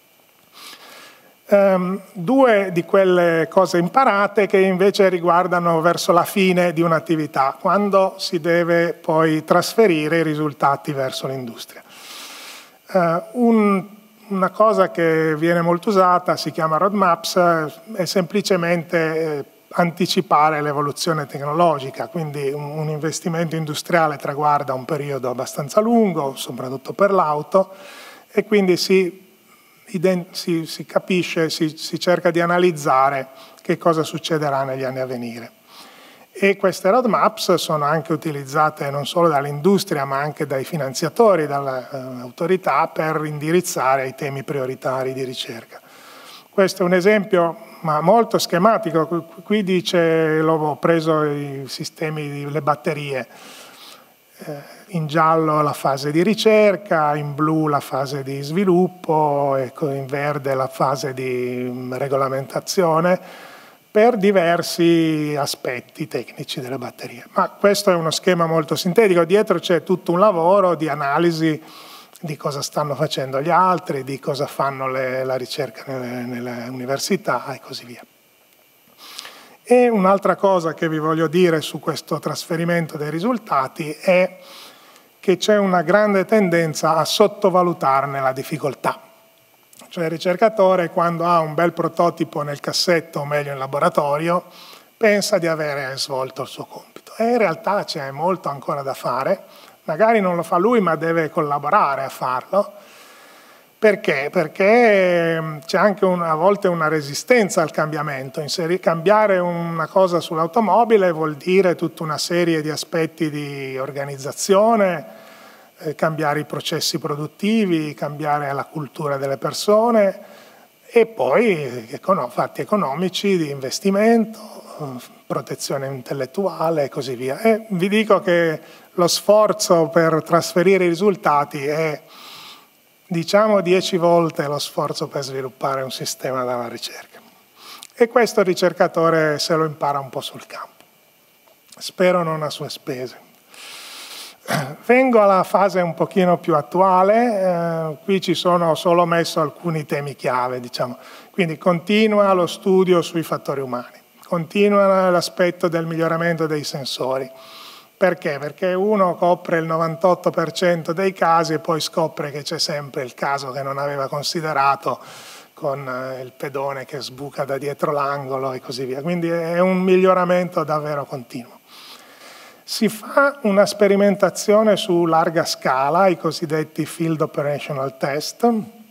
Um, due di quelle cose imparate che invece riguardano verso la fine di un'attività, quando si deve poi trasferire i risultati verso l'industria. Uh, un, una cosa che viene molto usata, si chiama roadmaps, è semplicemente eh, anticipare l'evoluzione tecnologica, quindi un, un investimento industriale traguarda un periodo abbastanza lungo, soprattutto per l'auto, e quindi si, si, si capisce, si, si cerca di analizzare che cosa succederà negli anni a venire. E queste roadmaps sono anche utilizzate non solo dall'industria ma anche dai finanziatori, dalle uh, autorità per indirizzare ai temi prioritari di ricerca. Questo è un esempio ma molto schematico, qui dice, l'ho preso i sistemi, le batterie, eh, in giallo la fase di ricerca, in blu la fase di sviluppo, e in verde la fase di regolamentazione, per diversi aspetti tecnici delle batterie. Ma questo è uno schema molto sintetico, dietro c'è tutto un lavoro di analisi di cosa stanno facendo gli altri, di cosa fanno le, la ricerca nelle, nelle università e così via. E un'altra cosa che vi voglio dire su questo trasferimento dei risultati è che c'è una grande tendenza a sottovalutarne la difficoltà. Cioè il ricercatore, quando ha un bel prototipo nel cassetto, o meglio in laboratorio, pensa di avere svolto il suo compito. E in realtà c'è molto ancora da fare, magari non lo fa lui ma deve collaborare a farlo. Perché? Perché c'è anche una, a volte una resistenza al cambiamento. Inseri, cambiare una cosa sull'automobile vuol dire tutta una serie di aspetti di organizzazione, cambiare i processi produttivi, cambiare la cultura delle persone e poi econo, fatti economici di investimento, protezione intellettuale e così via. E vi dico che lo sforzo per trasferire i risultati è, diciamo, dieci volte lo sforzo per sviluppare un sistema dalla ricerca. E questo il ricercatore se lo impara un po' sul campo. Spero non a sue spese. Vengo alla fase un pochino più attuale, eh, qui ci sono solo messo alcuni temi chiave, diciamo. Quindi continua lo studio sui fattori umani, continua l'aspetto del miglioramento dei sensori. Perché? Perché uno copre il novantotto per cento dei casi e poi scopre che c'è sempre il caso che non aveva considerato con eh, il pedone che sbuca da dietro l'angolo e così via. Quindi è un miglioramento davvero continuo. Si fa una sperimentazione su larga scala, i cosiddetti Field Operational Test,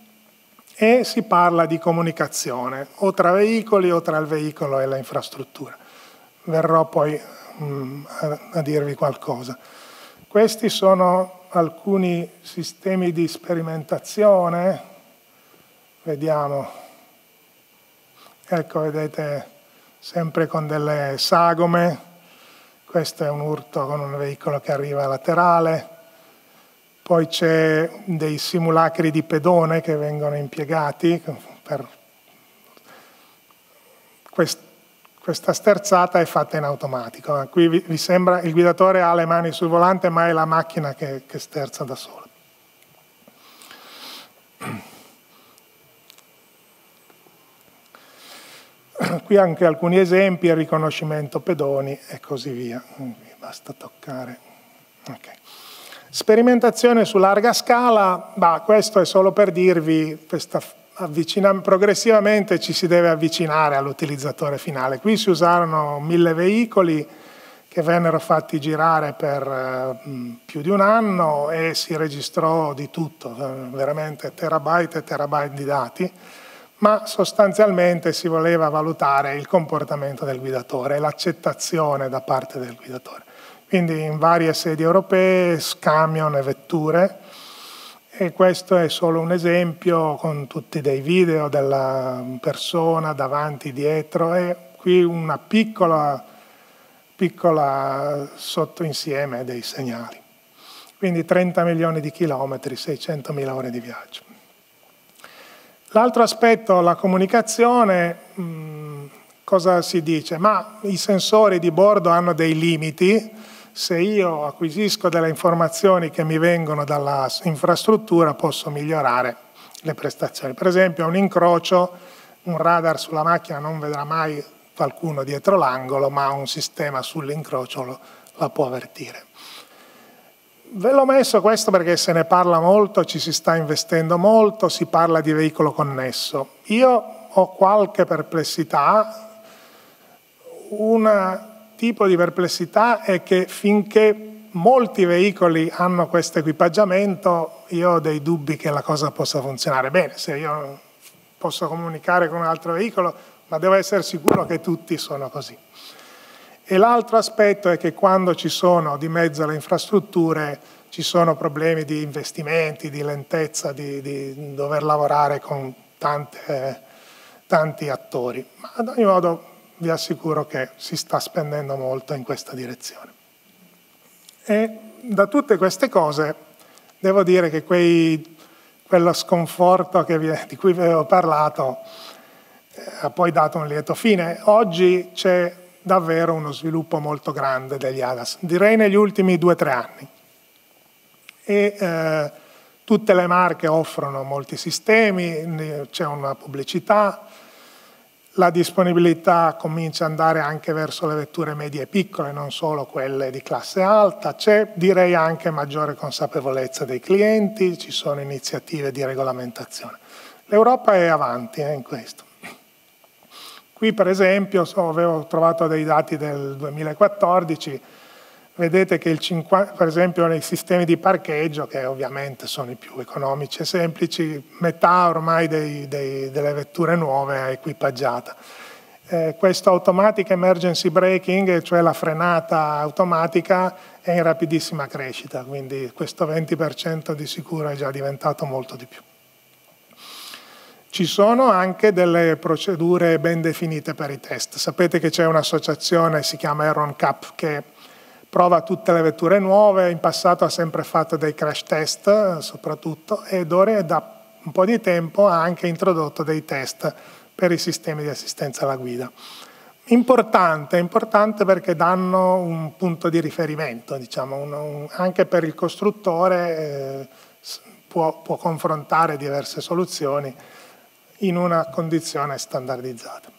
e si parla di comunicazione, o tra veicoli o tra il veicolo e l'infrastruttura. Verrò poi mh, a, a dirvi qualcosa. Questi sono alcuni sistemi di sperimentazione. Vediamo. Ecco, vedete, sempre con delle sagome. Questo è un urto con un veicolo che arriva laterale, poi c'è dei simulacri di pedone che vengono impiegati per quest... questa sterzata è fatta in automatico. Qui vi, vi sembra il guidatore ha le mani sul volante ma è la macchina che, che sterza da sola. Qui anche alcuni esempi, il riconoscimento pedoni e così via. Basta toccare. Okay. Sperimentazione su larga scala, bah, questo è solo per dirvi, questa progressivamente ci si deve avvicinare all'utilizzatore finale. Qui si usarono mille veicoli che vennero fatti girare per eh, più di un anno e si registrò di tutto, veramente terabyte e terabyte di dati, ma sostanzialmente si voleva valutare il comportamento del guidatore e l'accettazione da parte del guidatore. Quindi in varie sedi europee, camion e vetture, e questo è solo un esempio con tutti dei video della persona davanti, dietro, e qui una piccola, piccola sottoinsieme dei segnali. Quindi trenta milioni di chilometri, seicentomila ore di viaggio. L'altro aspetto, la comunicazione, mh, cosa si dice? Ma i sensori di bordo hanno dei limiti. Se io acquisisco delle informazioni che mi vengono dalla infrastruttura, posso migliorare le prestazioni. Per esempio, a un incrocio, un radar sulla macchina non vedrà mai qualcuno dietro l'angolo, ma un sistema sull'incrocio lo, la può avvertire. Ve l'ho messo questo perché se ne parla molto, ci si sta investendo molto, si parla di veicolo connesso. Io ho qualche perplessità, una tipo di perplessità è che finché molti veicoli hanno questo equipaggiamento, io ho dei dubbi che la cosa possa funzionare bene. Se io posso comunicare con un altro veicolo, ma devo essere sicuro che tutti sono così. E l'altro aspetto è che quando ci sono di mezzo le infrastrutture, ci sono problemi di investimenti, di lentezza, di, di dover lavorare con tante, eh, tanti attori. Ma ad ogni modo vi assicuro che si sta spendendo molto in questa direzione. E da tutte queste cose devo dire che quei, quello sconforto che vi, di cui vi avevo parlato eh, ha poi dato un lieto fine. Oggi c'è davvero uno sviluppo molto grande degli A D A S, direi negli ultimi due o tre anni. E eh, tutte le marche offrono molti sistemi, c'è una pubblicità, la disponibilità comincia ad andare anche verso le vetture medie e piccole, non solo quelle di classe alta. C'è, direi, anche maggiore consapevolezza dei clienti, ci sono iniziative di regolamentazione. L'Europa è avanti eh, in questo. Qui, per esempio, so, avevo trovato dei dati del duemilaquattordici, vedete che il cinquanta, per esempio nei sistemi di parcheggio, che ovviamente sono i più economici e semplici, metà ormai dei, dei, delle vetture nuove è equipaggiata. Eh, questo automatic emergency braking, cioè la frenata automatica, è in rapidissima crescita, quindi questo venti per cento di sicuro è già diventato molto di più. Ci sono anche delle procedure ben definite per i test. Sapete che c'è un'associazione, si chiama EuronCap, che prova tutte le vetture nuove, in passato ha sempre fatto dei crash test soprattutto, ed ora da un po' di tempo ha anche introdotto dei test per i sistemi di assistenza alla guida. Importante, importante perché danno un punto di riferimento, diciamo, un, un, anche per il costruttore eh, può, può confrontare diverse soluzioni in una condizione standardizzata.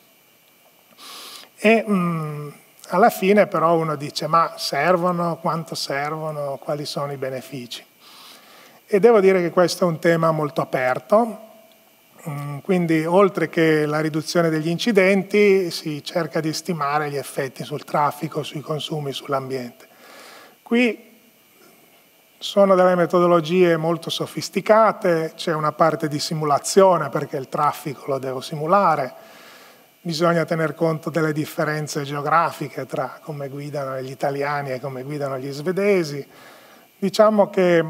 E, mh, alla fine però uno dice, ma servono, quanto servono, quali sono i benefici? E devo dire che questo è un tema molto aperto, quindi oltre che la riduzione degli incidenti si cerca di stimare gli effetti sul traffico, sui consumi, sull'ambiente. Qui sono delle metodologie molto sofisticate, c'è una parte di simulazione perché il traffico lo devo simulare, bisogna tener conto delle differenze geografiche tra come guidano gli italiani e come guidano gli svedesi. Diciamo che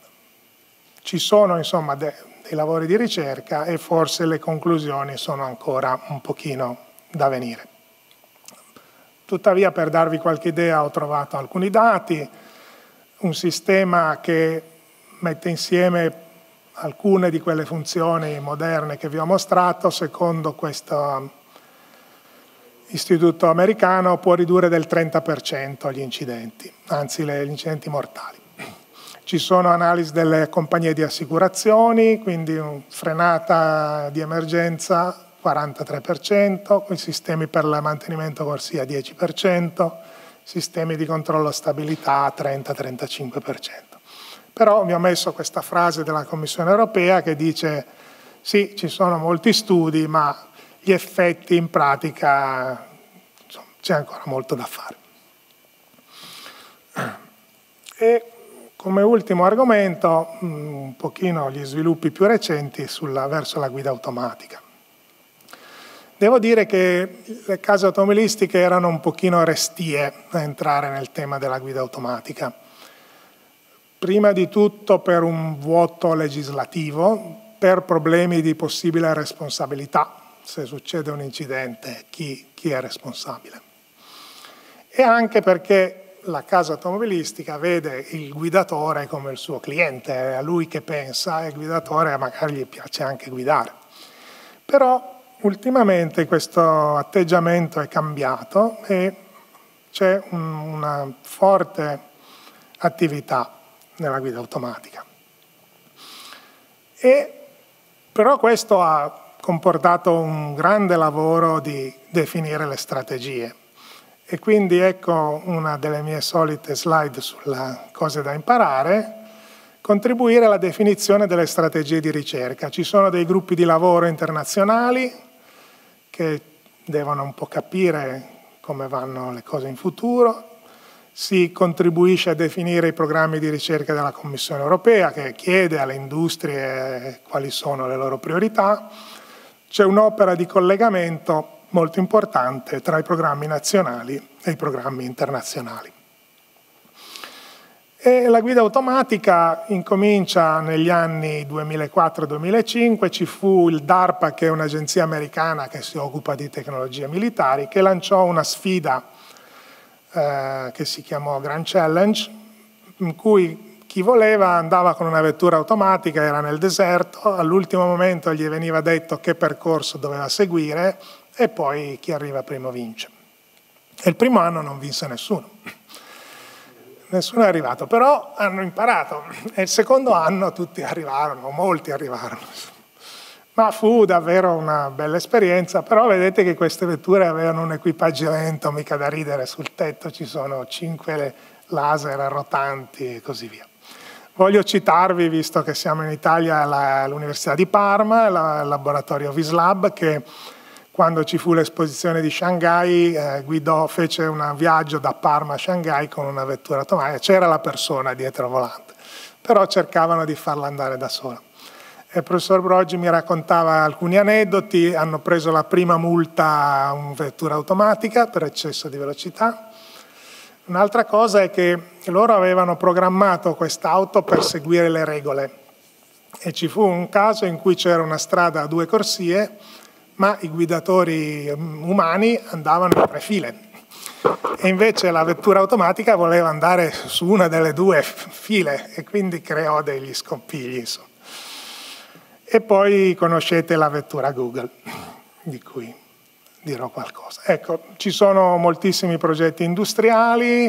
ci sono insomma de- dei lavori di ricerca e forse le conclusioni sono ancora un pochino da venire. Tuttavia, per darvi qualche idea, ho trovato alcuni dati, un sistema che mette insieme alcune di quelle funzioni moderne che vi ho mostrato, secondo questo istituto americano può ridurre del trenta per cento gli incidenti, anzi le, gli incidenti mortali. Ci sono analisi delle compagnie di assicurazioni, quindi un, frenata di emergenza quarantatré per cento, i sistemi per il mantenimento corsia dieci per cento, sistemi di controllo stabilità trenta trentacinque per cento. Però vi ho messo questa frase della Commissione europea che dice sì, ci sono molti studi, ma gli effetti in pratica, c'è ancora molto da fare. E come ultimo argomento, un pochino gli sviluppi più recenti sulla, verso la guida automatica. Devo dire che le case automobilistiche erano un pochino restie a entrare nel tema della guida automatica. Prima di tutto per un vuoto legislativo, per problemi di possibile responsabilità. Se succede un incidente, chi, chi è responsabile? E anche perché la casa automobilistica vede il guidatore come il suo cliente, è a lui che pensa e il guidatore magari gli piace anche guidare. Però ultimamente questo atteggiamento è cambiato e c'è un, una forte attività nella guida automatica. E, però questo ha comportato un grande lavoro di definire le strategie. E quindi ecco una delle mie solite slide sulle cose da imparare, contribuire alla definizione delle strategie di ricerca. Ci sono dei gruppi di lavoro internazionali che devono un po' capire come vanno le cose in futuro, si contribuisce a definire i programmi di ricerca della Commissione europea che chiede alle industrie quali sono le loro priorità, c'è un'opera di collegamento molto importante tra i programmi nazionali e i programmi internazionali. E la guida automatica incomincia negli anni duemilaquattro duemilacinque, ci fu il DARPA, che è un'agenzia americana che si occupa di tecnologie militari, che lanciò una sfida eh, che si chiamò Grand Challenge, in cui chi voleva andava con una vettura automatica, era nel deserto, all'ultimo momento gli veniva detto che percorso doveva seguire, e poi chi arriva primo vince. E il primo anno non vinse nessuno, nessuno è arrivato, però hanno imparato, e il secondo anno tutti arrivarono, molti arrivarono. Ma fu davvero una bella esperienza, però vedete che queste vetture avevano un equipaggiamento mica da ridere, sul tetto ci sono cinque laser rotanti e così via. Voglio citarvi, visto che siamo in Italia, l'Università di Parma, il laboratorio Vislab, che quando ci fu l'esposizione di Shanghai eh, guidò, fece un viaggio da Parma a Shanghai con una vettura automatica, c'era la persona dietro al volante, però cercavano di farla andare da sola. E il professor Broggi mi raccontava alcuni aneddoti, hanno preso la prima multa a una vettura automatica per eccesso di velocità. Un'altra cosa è che loro avevano programmato quest'auto per seguire le regole e ci fu un caso in cui c'era una strada a due corsie, ma i guidatori umani andavano in tre file e invece la vettura automatica voleva andare su una delle due file e quindi creò degli scoppigli, insomma. E poi conoscete la vettura Google, di cui dirò qualcosa. Ecco, ci sono moltissimi progetti industriali,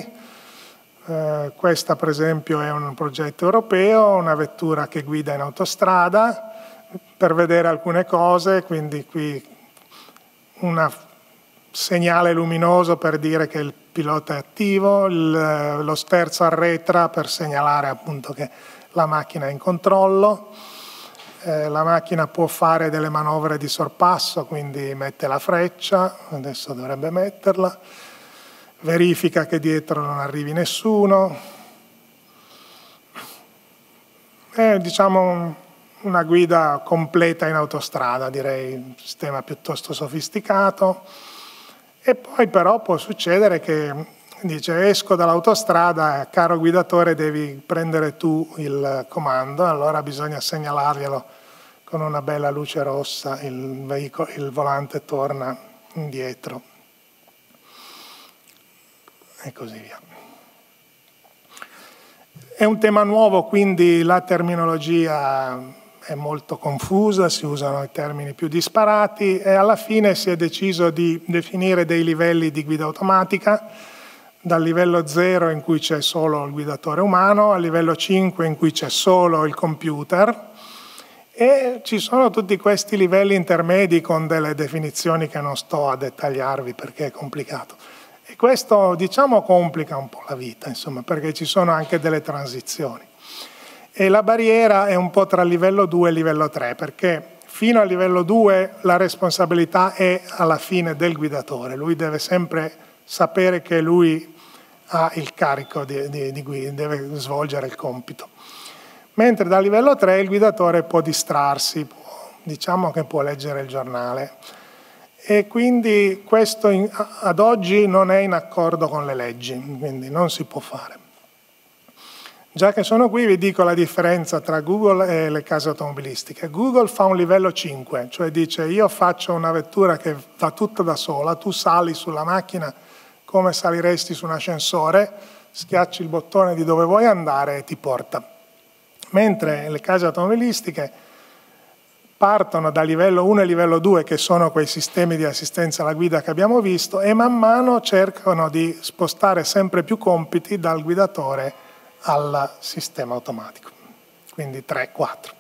eh, questa per esempio è un progetto europeo, una vettura che guida in autostrada, per vedere alcune cose, quindi qui un segnale luminoso per dire che il pilota è attivo, il, lo sterzo arretra per segnalare appunto che la macchina è in controllo, eh, la macchina può fare delle manovre di sorpasso, quindi mette la freccia, adesso dovrebbe metterla, verifica che dietro non arrivi nessuno, è diciamo una guida completa in autostrada, direi un sistema piuttosto sofisticato. E poi però può succedere che dice esco dall'autostrada, caro guidatore devi prendere tu il comando, allora bisogna segnalarglielo con una bella luce rossa, il, veicolo, il volante torna indietro e così via. È un tema nuovo, quindi la terminologia è molto confusa, si usano i termini più disparati e alla fine si è deciso di definire dei livelli di guida automatica, dal livello zero in cui c'è solo il guidatore umano, al livello cinque in cui c'è solo il computer, e ci sono tutti questi livelli intermedi con delle definizioni che non sto a dettagliarvi perché è complicato. E questo diciamo complica un po' la vita, insomma, perché ci sono anche delle transizioni. E la barriera è un po' tra livello due e livello tre, perché fino al livello due la responsabilità è alla fine del guidatore, lui deve sempre sapere che lui ha il carico di, di, di guida, deve svolgere il compito. Mentre dal livello tre il guidatore può distrarsi, può, diciamo che può leggere il giornale. E quindi questo in, ad oggi non è in accordo con le leggi, quindi non si può fare. Già che sono qui vi dico la differenza tra Google e le case automobilistiche. Google fa un livello cinque, cioè dice io faccio una vettura che va tutta da sola, tu sali sulla macchina come saliresti su un ascensore, schiacci il bottone di dove vuoi andare e ti porta. Mentre le case automobilistiche partono da livello uno e livello due, che sono quei sistemi di assistenza alla guida che abbiamo visto, e man mano cercano di spostare sempre più compiti dal guidatore al sistema automatico, quindi tre quattro.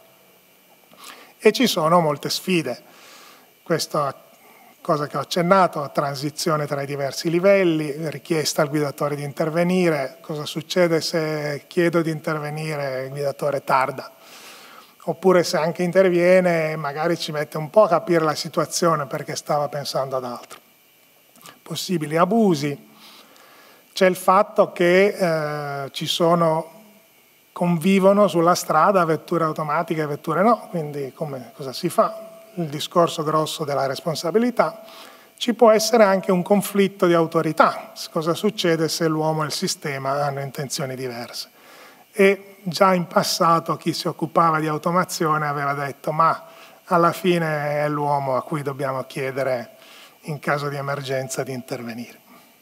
E ci sono molte sfide, questa cosa che ho accennato, transizione tra i diversi livelli, richiesta al guidatore di intervenire, cosa succede se chiedo di intervenire e il guidatore tarda, oppure se anche interviene magari ci mette un po' a capire la situazione perché stava pensando ad altro. Possibili abusi. C'è il fatto che eh, ci sono, convivono sulla strada vetture automatiche e vetture no, quindi come, cosa si fa? Il discorso grosso della responsabilità. Ci può essere anche un conflitto di autorità, cosa succede se l'uomo e il sistema hanno intenzioni diverse. E già in passato chi si occupava di automazione aveva detto ma alla fine è l'uomo a cui dobbiamo chiedere in caso di emergenza di intervenire.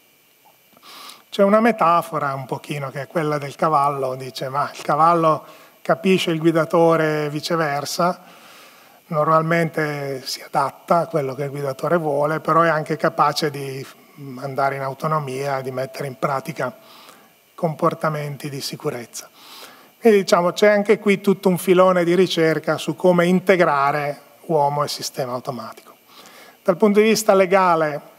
C'è una metafora un pochino che è quella del cavallo, dice ma il cavallo capisce il guidatore e viceversa, normalmente si adatta a quello che il guidatore vuole, però è anche capace di andare in autonomia, di mettere in pratica comportamenti di sicurezza. Quindi diciamo c'è anche qui tutto un filone di ricerca su come integrare uomo e sistema automatico. Dal punto di vista legale,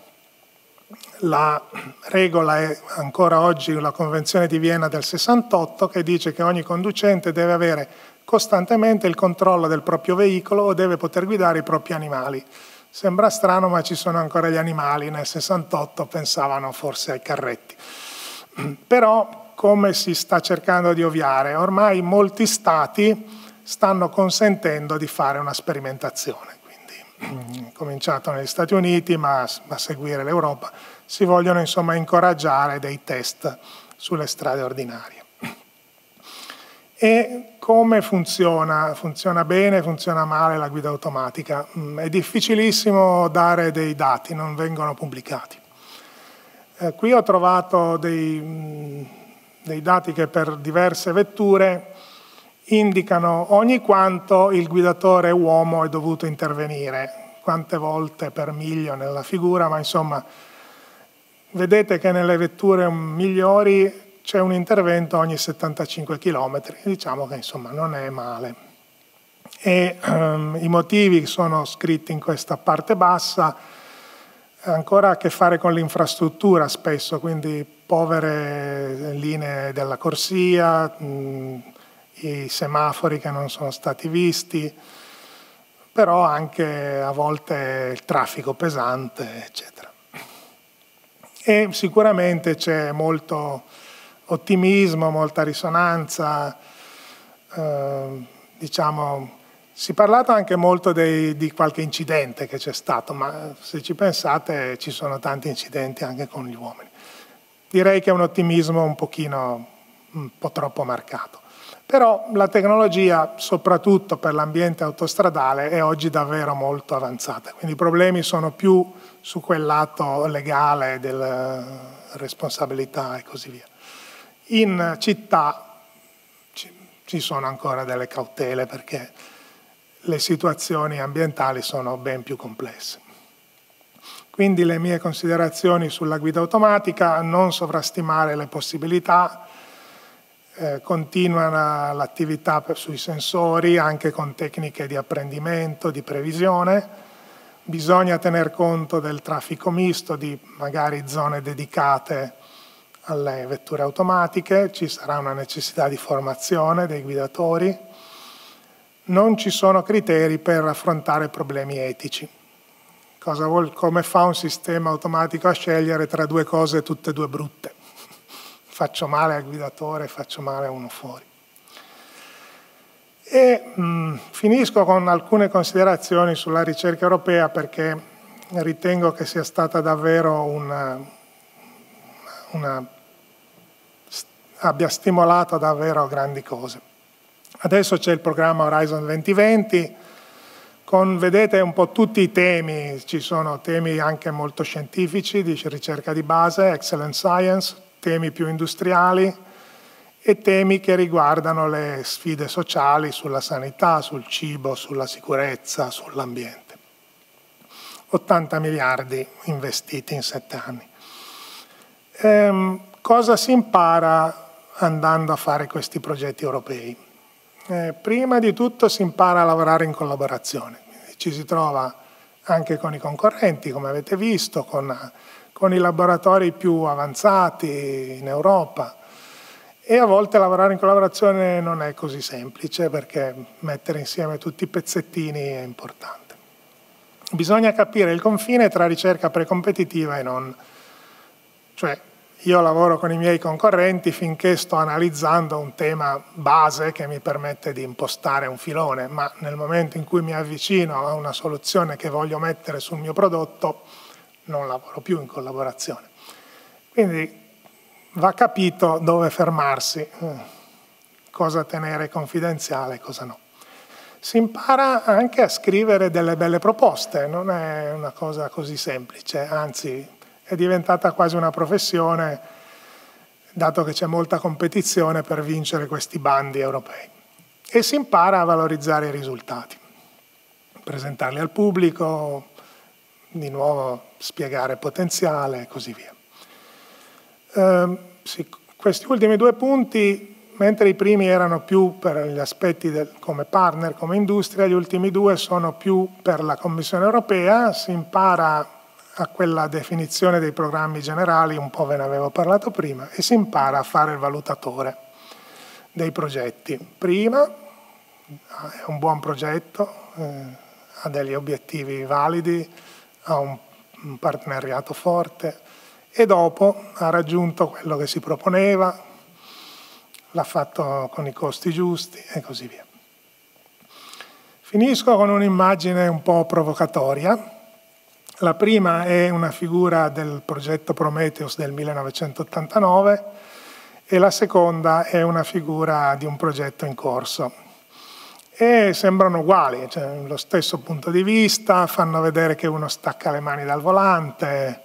la regola è ancora oggi la Convenzione di Vienna del sessantotto che dice che ogni conducente deve avere costantemente il controllo del proprio veicolo o deve poter guidare i propri animali. Sembra strano ma ci sono ancora gli animali, nel sessantotto pensavano forse ai carretti. Però come si sta cercando di ovviare? Ormai molti stati stanno consentendo di fare una sperimentazione. Cominciato negli Stati Uniti, ma a seguire l'Europa, si vogliono insomma incoraggiare dei test sulle strade ordinarie. E come funziona? Funziona bene, funziona male la guida automatica? È difficilissimo dare dei dati, non vengono pubblicati. Eh, qui ho trovato dei, dei dati che per diverse vetture indicano ogni quanto il guidatore uomo è dovuto intervenire, quante volte per miglio nella figura, ma insomma vedete che nelle vetture migliori c'è un intervento ogni settantacinque chilometri, diciamo che insomma non è male. E um, i motivi sono scritti in questa parte bassa, ancora a che fare con l'infrastruttura spesso, quindi povere linee della corsia, mh, i semafori che non sono stati visti, però anche a volte il traffico pesante, eccetera. E sicuramente c'è molto ottimismo, molta risonanza, eh, diciamo, si è parlato anche molto dei, di qualche incidente che c'è stato, ma se ci pensate ci sono tanti incidenti anche con gli uomini. Direi che è un ottimismo un pochino, un po' troppo marcato. Però la tecnologia, soprattutto per l'ambiente autostradale, è oggi davvero molto avanzata. Quindi i problemi sono più su quel lato legale della responsabilità e così via. In città ci sono ancora delle cautele perché le situazioni ambientali sono ben più complesse. Quindi le mie considerazioni sulla guida automatica: non sovrastimare le possibilità, Eh, continua l'attività sui sensori anche con tecniche di apprendimento, di previsione. Bisogna tener conto del traffico misto, di magari zone dedicate alle vetture automatiche, ci sarà una necessità di formazione dei guidatori. Non ci sono criteri per affrontare problemi etici. Cosa vuol, come fa un sistema automatico a scegliere tra due cose tutte e due brutte? faccio male al guidatore, faccio male a uno fuori. E mh, finisco con alcune considerazioni sulla ricerca europea, perché ritengo che sia stata davvero una, una abbia stimolato davvero grandi cose. Adesso c'è il programma Horizon duemilaventi, con, vedete, un po' tutti i temi. Ci sono temi anche molto scientifici, di ricerca di base, excellent science, temi più industriali e temi che riguardano le sfide sociali sulla sanità, sul cibo, sulla sicurezza, sull'ambiente. ottanta miliardi investiti in sette anni. Ehm, cosa si impara andando a fare questi progetti europei? Eh, prima di tutto si impara a lavorare in collaborazione. Quindi ci si trova anche con i concorrenti, come avete visto, con, con i laboratori più avanzati in Europa, e a volte lavorare in collaborazione non è così semplice, perché mettere insieme tutti i pezzettini è importante. Bisogna capire il confine tra ricerca precompetitiva e non. Cioè, io lavoro con i miei concorrenti finché sto analizzando un tema base che mi permette di impostare un filone, ma nel momento in cui mi avvicino a una soluzione che voglio mettere sul mio prodotto, non lavoro più in collaborazione. Quindi va capito dove fermarsi, cosa tenere confidenziale e cosa no. Si impara anche a scrivere delle belle proposte, non è una cosa così semplice, anzi è diventata quasi una professione, dato che c'è molta competizione per vincere questi bandi europei. E si impara a valorizzare i risultati, presentarli al pubblico, di nuovo spiegare potenziale e così via. Eh, sì, questi ultimi due punti, mentre i primi erano più per gli aspetti del, come partner, come industria, gli ultimi due sono più per la Commissione europea. Si impara a quella definizione dei programmi generali, un po' ve ne avevo parlato prima, e si impara a fare il valutatore dei progetti. Prima è un buon progetto, eh, ha degli obiettivi validi, ha un, un partenariato forte, e dopo ha raggiunto quello che si proponeva, l'ha fatto con i costi giusti e così via. Finisco con un'immagine un po' provocatoria. La prima è una figura del progetto Prometheus del millenovecentottantanove e la seconda è una figura di un progetto in corso. E sembrano uguali, cioè lo stesso punto di vista, fanno vedere che uno stacca le mani dal volante,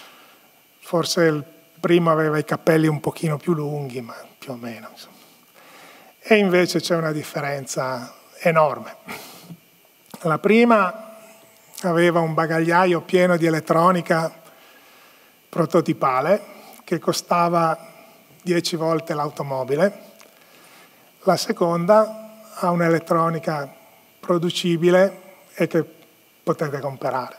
forse il primo aveva i capelli un pochino più lunghi, ma più o meno. Insomma. E invece c'è una differenza enorme. La prima aveva un bagagliaio pieno di elettronica prototipale che costava dieci volte l'automobile. La seconda ha un'elettronica producibile e che potete comprare.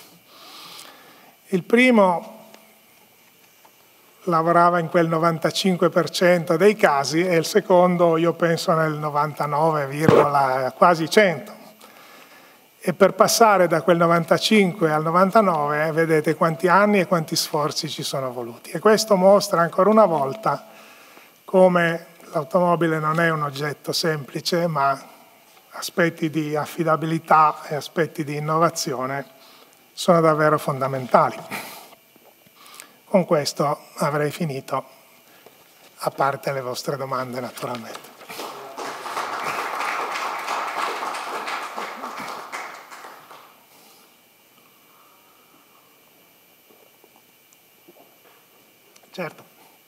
Il primo lavorava in quel novantacinque per cento dei casi e il secondo io penso nel novantanove, quasi cento. E per passare da quel novantacinque al novantanove vedete quanti anni e quanti sforzi ci sono voluti. E questo mostra ancora una volta come l'automobile non è un oggetto semplice, ma aspetti di affidabilità e aspetti di innovazione sono davvero fondamentali. Con questo avrei finito, a parte le vostre domande naturalmente. Certo.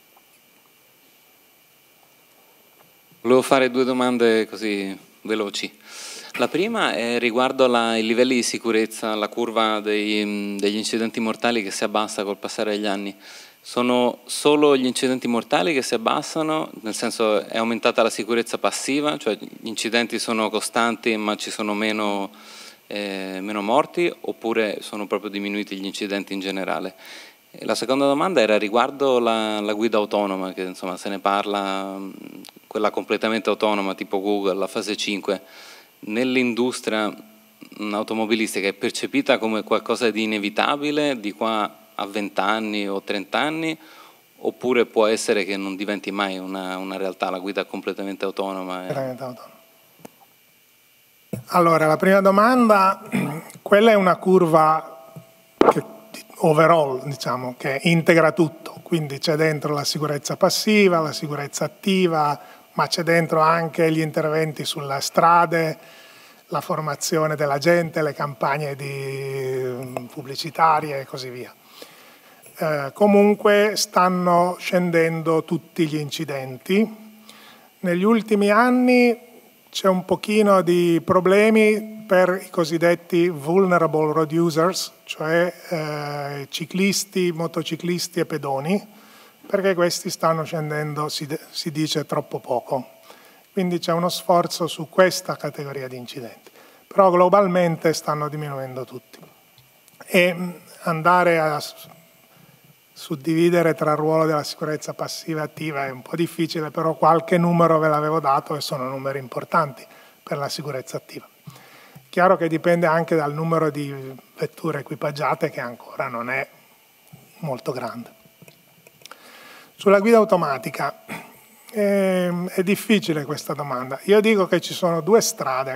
Volevo fare due domande così veloci. La prima è riguardo la, i livelli di sicurezza, la curva dei, degli incidenti mortali che si abbassa col passare degli anni. Sono solo gli incidenti mortali che si abbassano, nel senso è aumentata la sicurezza passiva, cioè gli incidenti sono costanti ma ci sono meno, eh, meno morti, oppure sono proprio diminuiti gli incidenti in generale? E la seconda domanda era riguardo la, la guida autonoma, che insomma se ne parla, quella completamente autonoma tipo Google, la fase cinque. Nell'industria automobilistica è percepita come qualcosa di inevitabile di qua a venti anni o trenta anni, oppure può essere che non diventi mai una, una realtà, la guida completamente autonoma? Completamente autonoma. Allora, la prima domanda, quella è una curva che, overall, diciamo, che integra tutto, quindi c'è dentro la sicurezza passiva, la sicurezza attiva, ma c'è dentro anche gli interventi sulle strade, la formazione della gente, le campagne di pubblicitarie e così via. Eh, comunque stanno scendendo tutti gli incidenti. Negli ultimi anni c'è un pochino di problemi per i cosiddetti vulnerable road users, cioè eh, ciclisti, motociclisti e pedoni, perché questi stanno scendendo, si, si dice, troppo poco. Quindi c'è uno sforzo su questa categoria di incidenti. Però globalmente stanno diminuendo tutti. E andare a suddividere tra il ruolo della sicurezza passiva e attiva è un po' difficile, però qualche numero ve l'avevo dato e sono numeri importanti per la sicurezza attiva. Chiaro che dipende anche dal numero di vetture equipaggiate, che ancora non è molto grande. Sulla guida automatica eh, è difficile questa domanda. Io dico che ci sono due strade.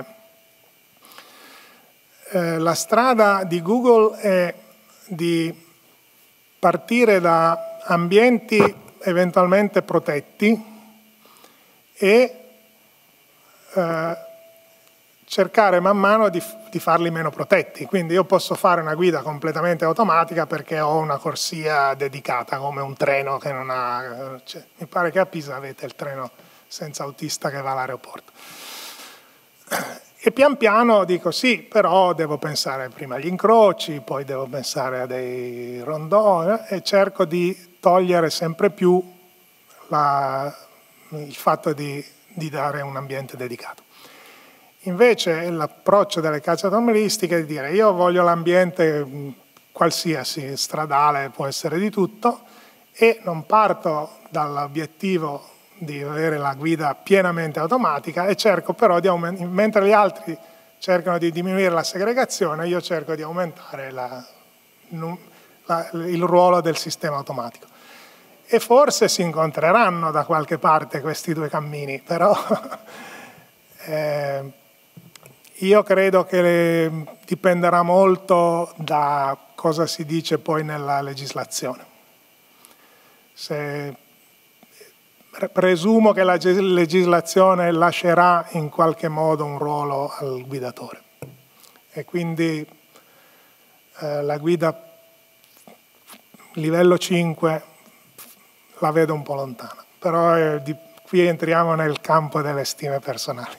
Eh, la strada di Google è di partire da ambienti eventualmente protetti e eh, cercare man mano di, di farli meno protetti. Quindi io posso fare una guida completamente automatica perché ho una corsia dedicata, come un treno che non ha... Cioè, mi pare che a Pisa avete il treno senza autista che va all'aeroporto. E pian piano dico sì, però devo pensare prima agli incroci, poi devo pensare a dei rondò e cerco di togliere sempre più la, il fatto di, di dare un ambiente dedicato. Invece l'approccio delle cacce automobilistiche è di dire io voglio l'ambiente qualsiasi, stradale, può essere di tutto, e non parto dall'obiettivo di avere la guida pienamente automatica e cerco però di aumentare, mentre gli altri cercano di diminuire la segregazione, io cerco di aumentare la, la, il ruolo del sistema automatico. E forse si incontreranno da qualche parte questi due cammini, però eh, io credo che dipenderà molto da cosa si dice poi nella legislazione. Se Presumo che la legislazione lascerà in qualche modo un ruolo al guidatore e quindi eh, la guida livello cinque la vedo un po' lontana, però eh, di, qui entriamo nel campo delle stime personali.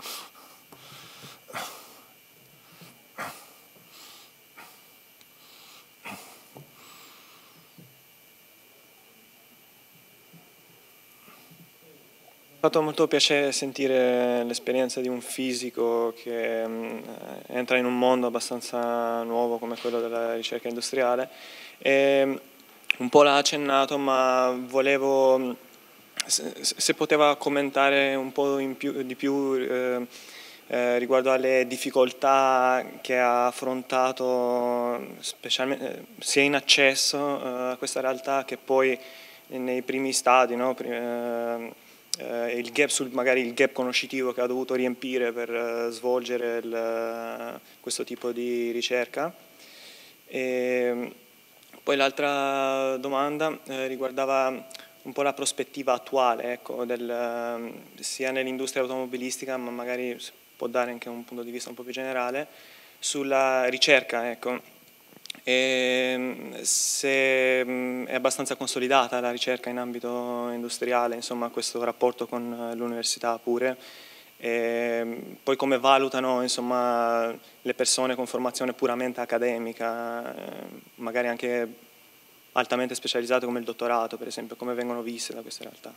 Mi ha fatto molto piacere sentire l'esperienza di un fisico che mh, entra in un mondo abbastanza nuovo come quello della ricerca industriale. E, un po' l'ha accennato, ma volevo, se, se poteva commentare un po' in più, di più eh, eh, riguardo alle difficoltà che ha affrontato specialmente, sia in accesso eh, a questa realtà che poi nei primi stadi, no? Prima, Uh, il gap sul, magari il gap conoscitivo che ha dovuto riempire per uh, svolgere il, uh, questo tipo di ricerca. E poi l'altra domanda uh, riguardava un po' la prospettiva attuale, ecco, del, uh, sia nell'industria automobilistica, ma magari si può dare anche un punto di vista un po' più generale, sulla ricerca, ecco. E se è abbastanza consolidata la ricerca in ambito industriale, insomma, questo rapporto con l'università pure, e poi come valutano, insomma, le persone con formazione puramente accademica, magari anche altamente specializzate come il dottorato, per esempio, come vengono viste da queste realtà?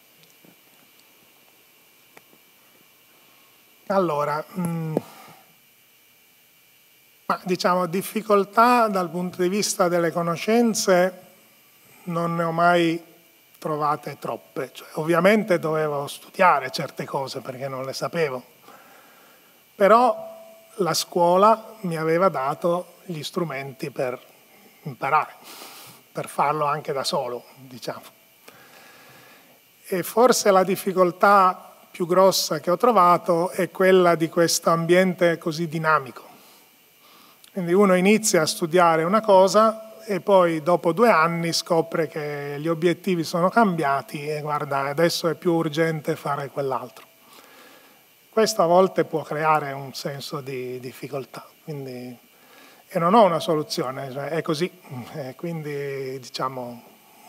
Allora, mh... Ma, diciamo, difficoltà dal punto di vista delle conoscenze non ne ho mai trovate troppe. Cioè, ovviamente dovevo studiare certe cose perché non le sapevo, però la scuola mi aveva dato gli strumenti per imparare, per farlo anche da solo, diciamo. E forse la difficoltà più grossa che ho trovato è quella di questo ambiente così dinamico. Quindi uno inizia a studiare una cosa e poi dopo due anni scopre che gli obiettivi sono cambiati e guarda, adesso è più urgente fare quell'altro. Questo a volte può creare un senso di difficoltà, quindi, e non ho una soluzione, cioè è così. E quindi diciamo,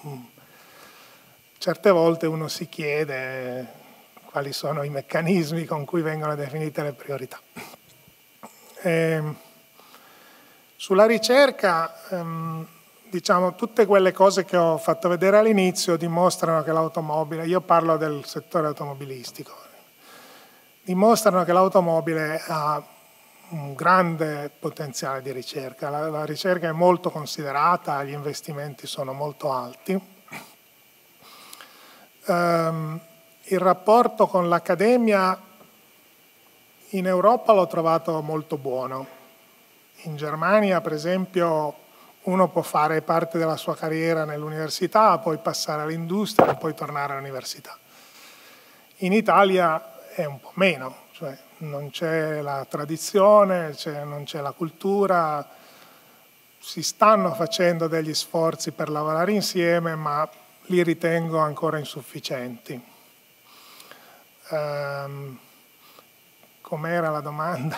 certe volte uno si chiede quali sono i meccanismi con cui vengono definite le priorità. E, sulla ricerca, ehm, diciamo, tutte quelle cose che ho fatto vedere all'inizio dimostrano che l'automobile, io parlo del settore automobilistico, dimostrano che l'automobile ha un grande potenziale di ricerca. La, la ricerca è molto considerata, gli investimenti sono molto alti. Um, il rapporto con l'accademia in Europa l'ho trovato molto buono. In Germania, per esempio, uno può fare parte della sua carriera nell'università, poi passare all'industria e poi tornare all'università. In Italia è un po' meno, cioè non c'è la tradizione, cioè non c'è la cultura, si stanno facendo degli sforzi per lavorare insieme, ma li ritengo ancora insufficienti. Um, com'era la domanda?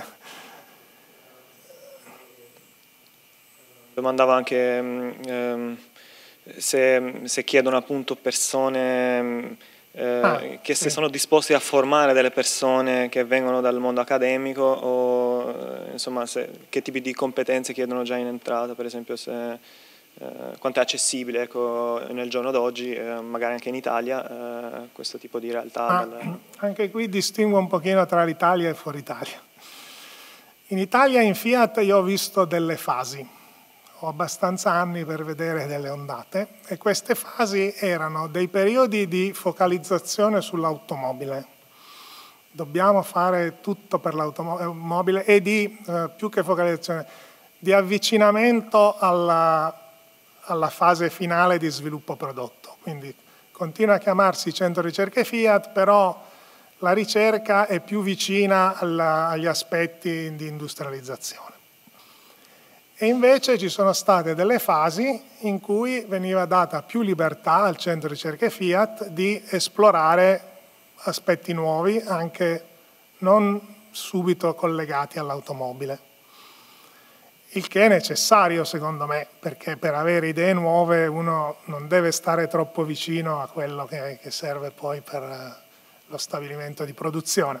Domandava anche ehm, se, se chiedono appunto persone eh, ah, che se sì. sono disposti a formare delle persone che vengono dal mondo accademico o insomma se, che tipi di competenze chiedono già in entrata, per esempio se, eh, quanto è accessibile ecco, nel giorno d'oggi, eh, magari anche in Italia, eh, questo tipo di realtà. Ah, dal... Anche qui distingo un pochino tra l'Italia e fuori Italia. In Italia in Fiat io ho visto delle fasi. Ho abbastanza anni per vedere delle ondate e queste fasi erano dei periodi di focalizzazione sull'automobile. Dobbiamo fare tutto per l'automobile e di, eh, più che focalizzazione, di avvicinamento alla, alla fase finale di sviluppo prodotto. Quindi continua a chiamarsi Centro Ricerche Fiat, però la ricerca è più vicina alla, agli aspetti di industrializzazione. E invece ci sono state delle fasi in cui veniva data più libertà al Centro Ricerche Fiat di esplorare aspetti nuovi, anche non subito collegati all'automobile. Il che è necessario secondo me, perché per avere idee nuove uno non deve stare troppo vicino a quello che, che serve poi per lo stabilimento di produzione.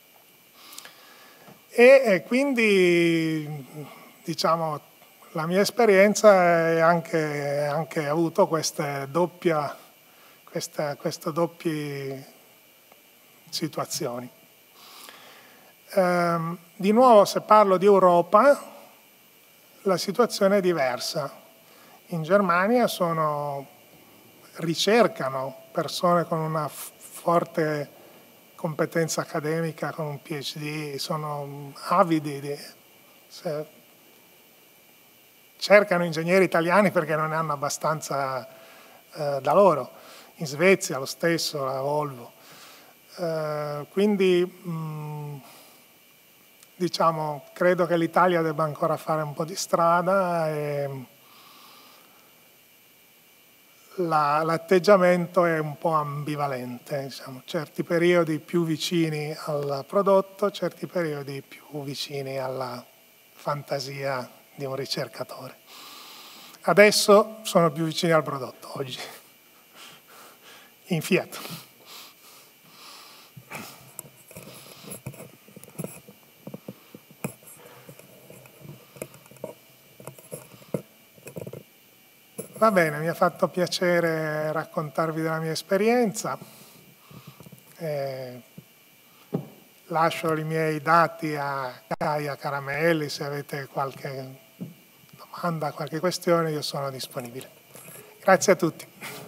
E, e quindi... diciamo, la mia esperienza è anche, anche avuto queste doppia, queste, queste doppie situazioni. Ehm, di nuovo, se parlo di Europa, la situazione è diversa. In Germania sono, ricercano persone con una forte competenza accademica, con un PhD, sono avidi di... Se, cercano ingegneri italiani perché non ne hanno abbastanza eh, da loro. In Svezia lo stesso, la Volvo. Eh, quindi mh, diciamo, credo che l'Italia debba ancora fare un po' di strada e la, l'atteggiamento è un po' ambivalente, diciamo. Certi periodi più vicini al prodotto, certi periodi più vicini alla fantasia di un ricercatore. Adesso sono più vicini al prodotto, oggi, in Fiat. Va bene, mi ha fatto piacere raccontarvi della mia esperienza. Eh, lascio i miei dati a Gaia Caramelli, se avete qualche domanda, qualche questione, io sono disponibile. Grazie a tutti.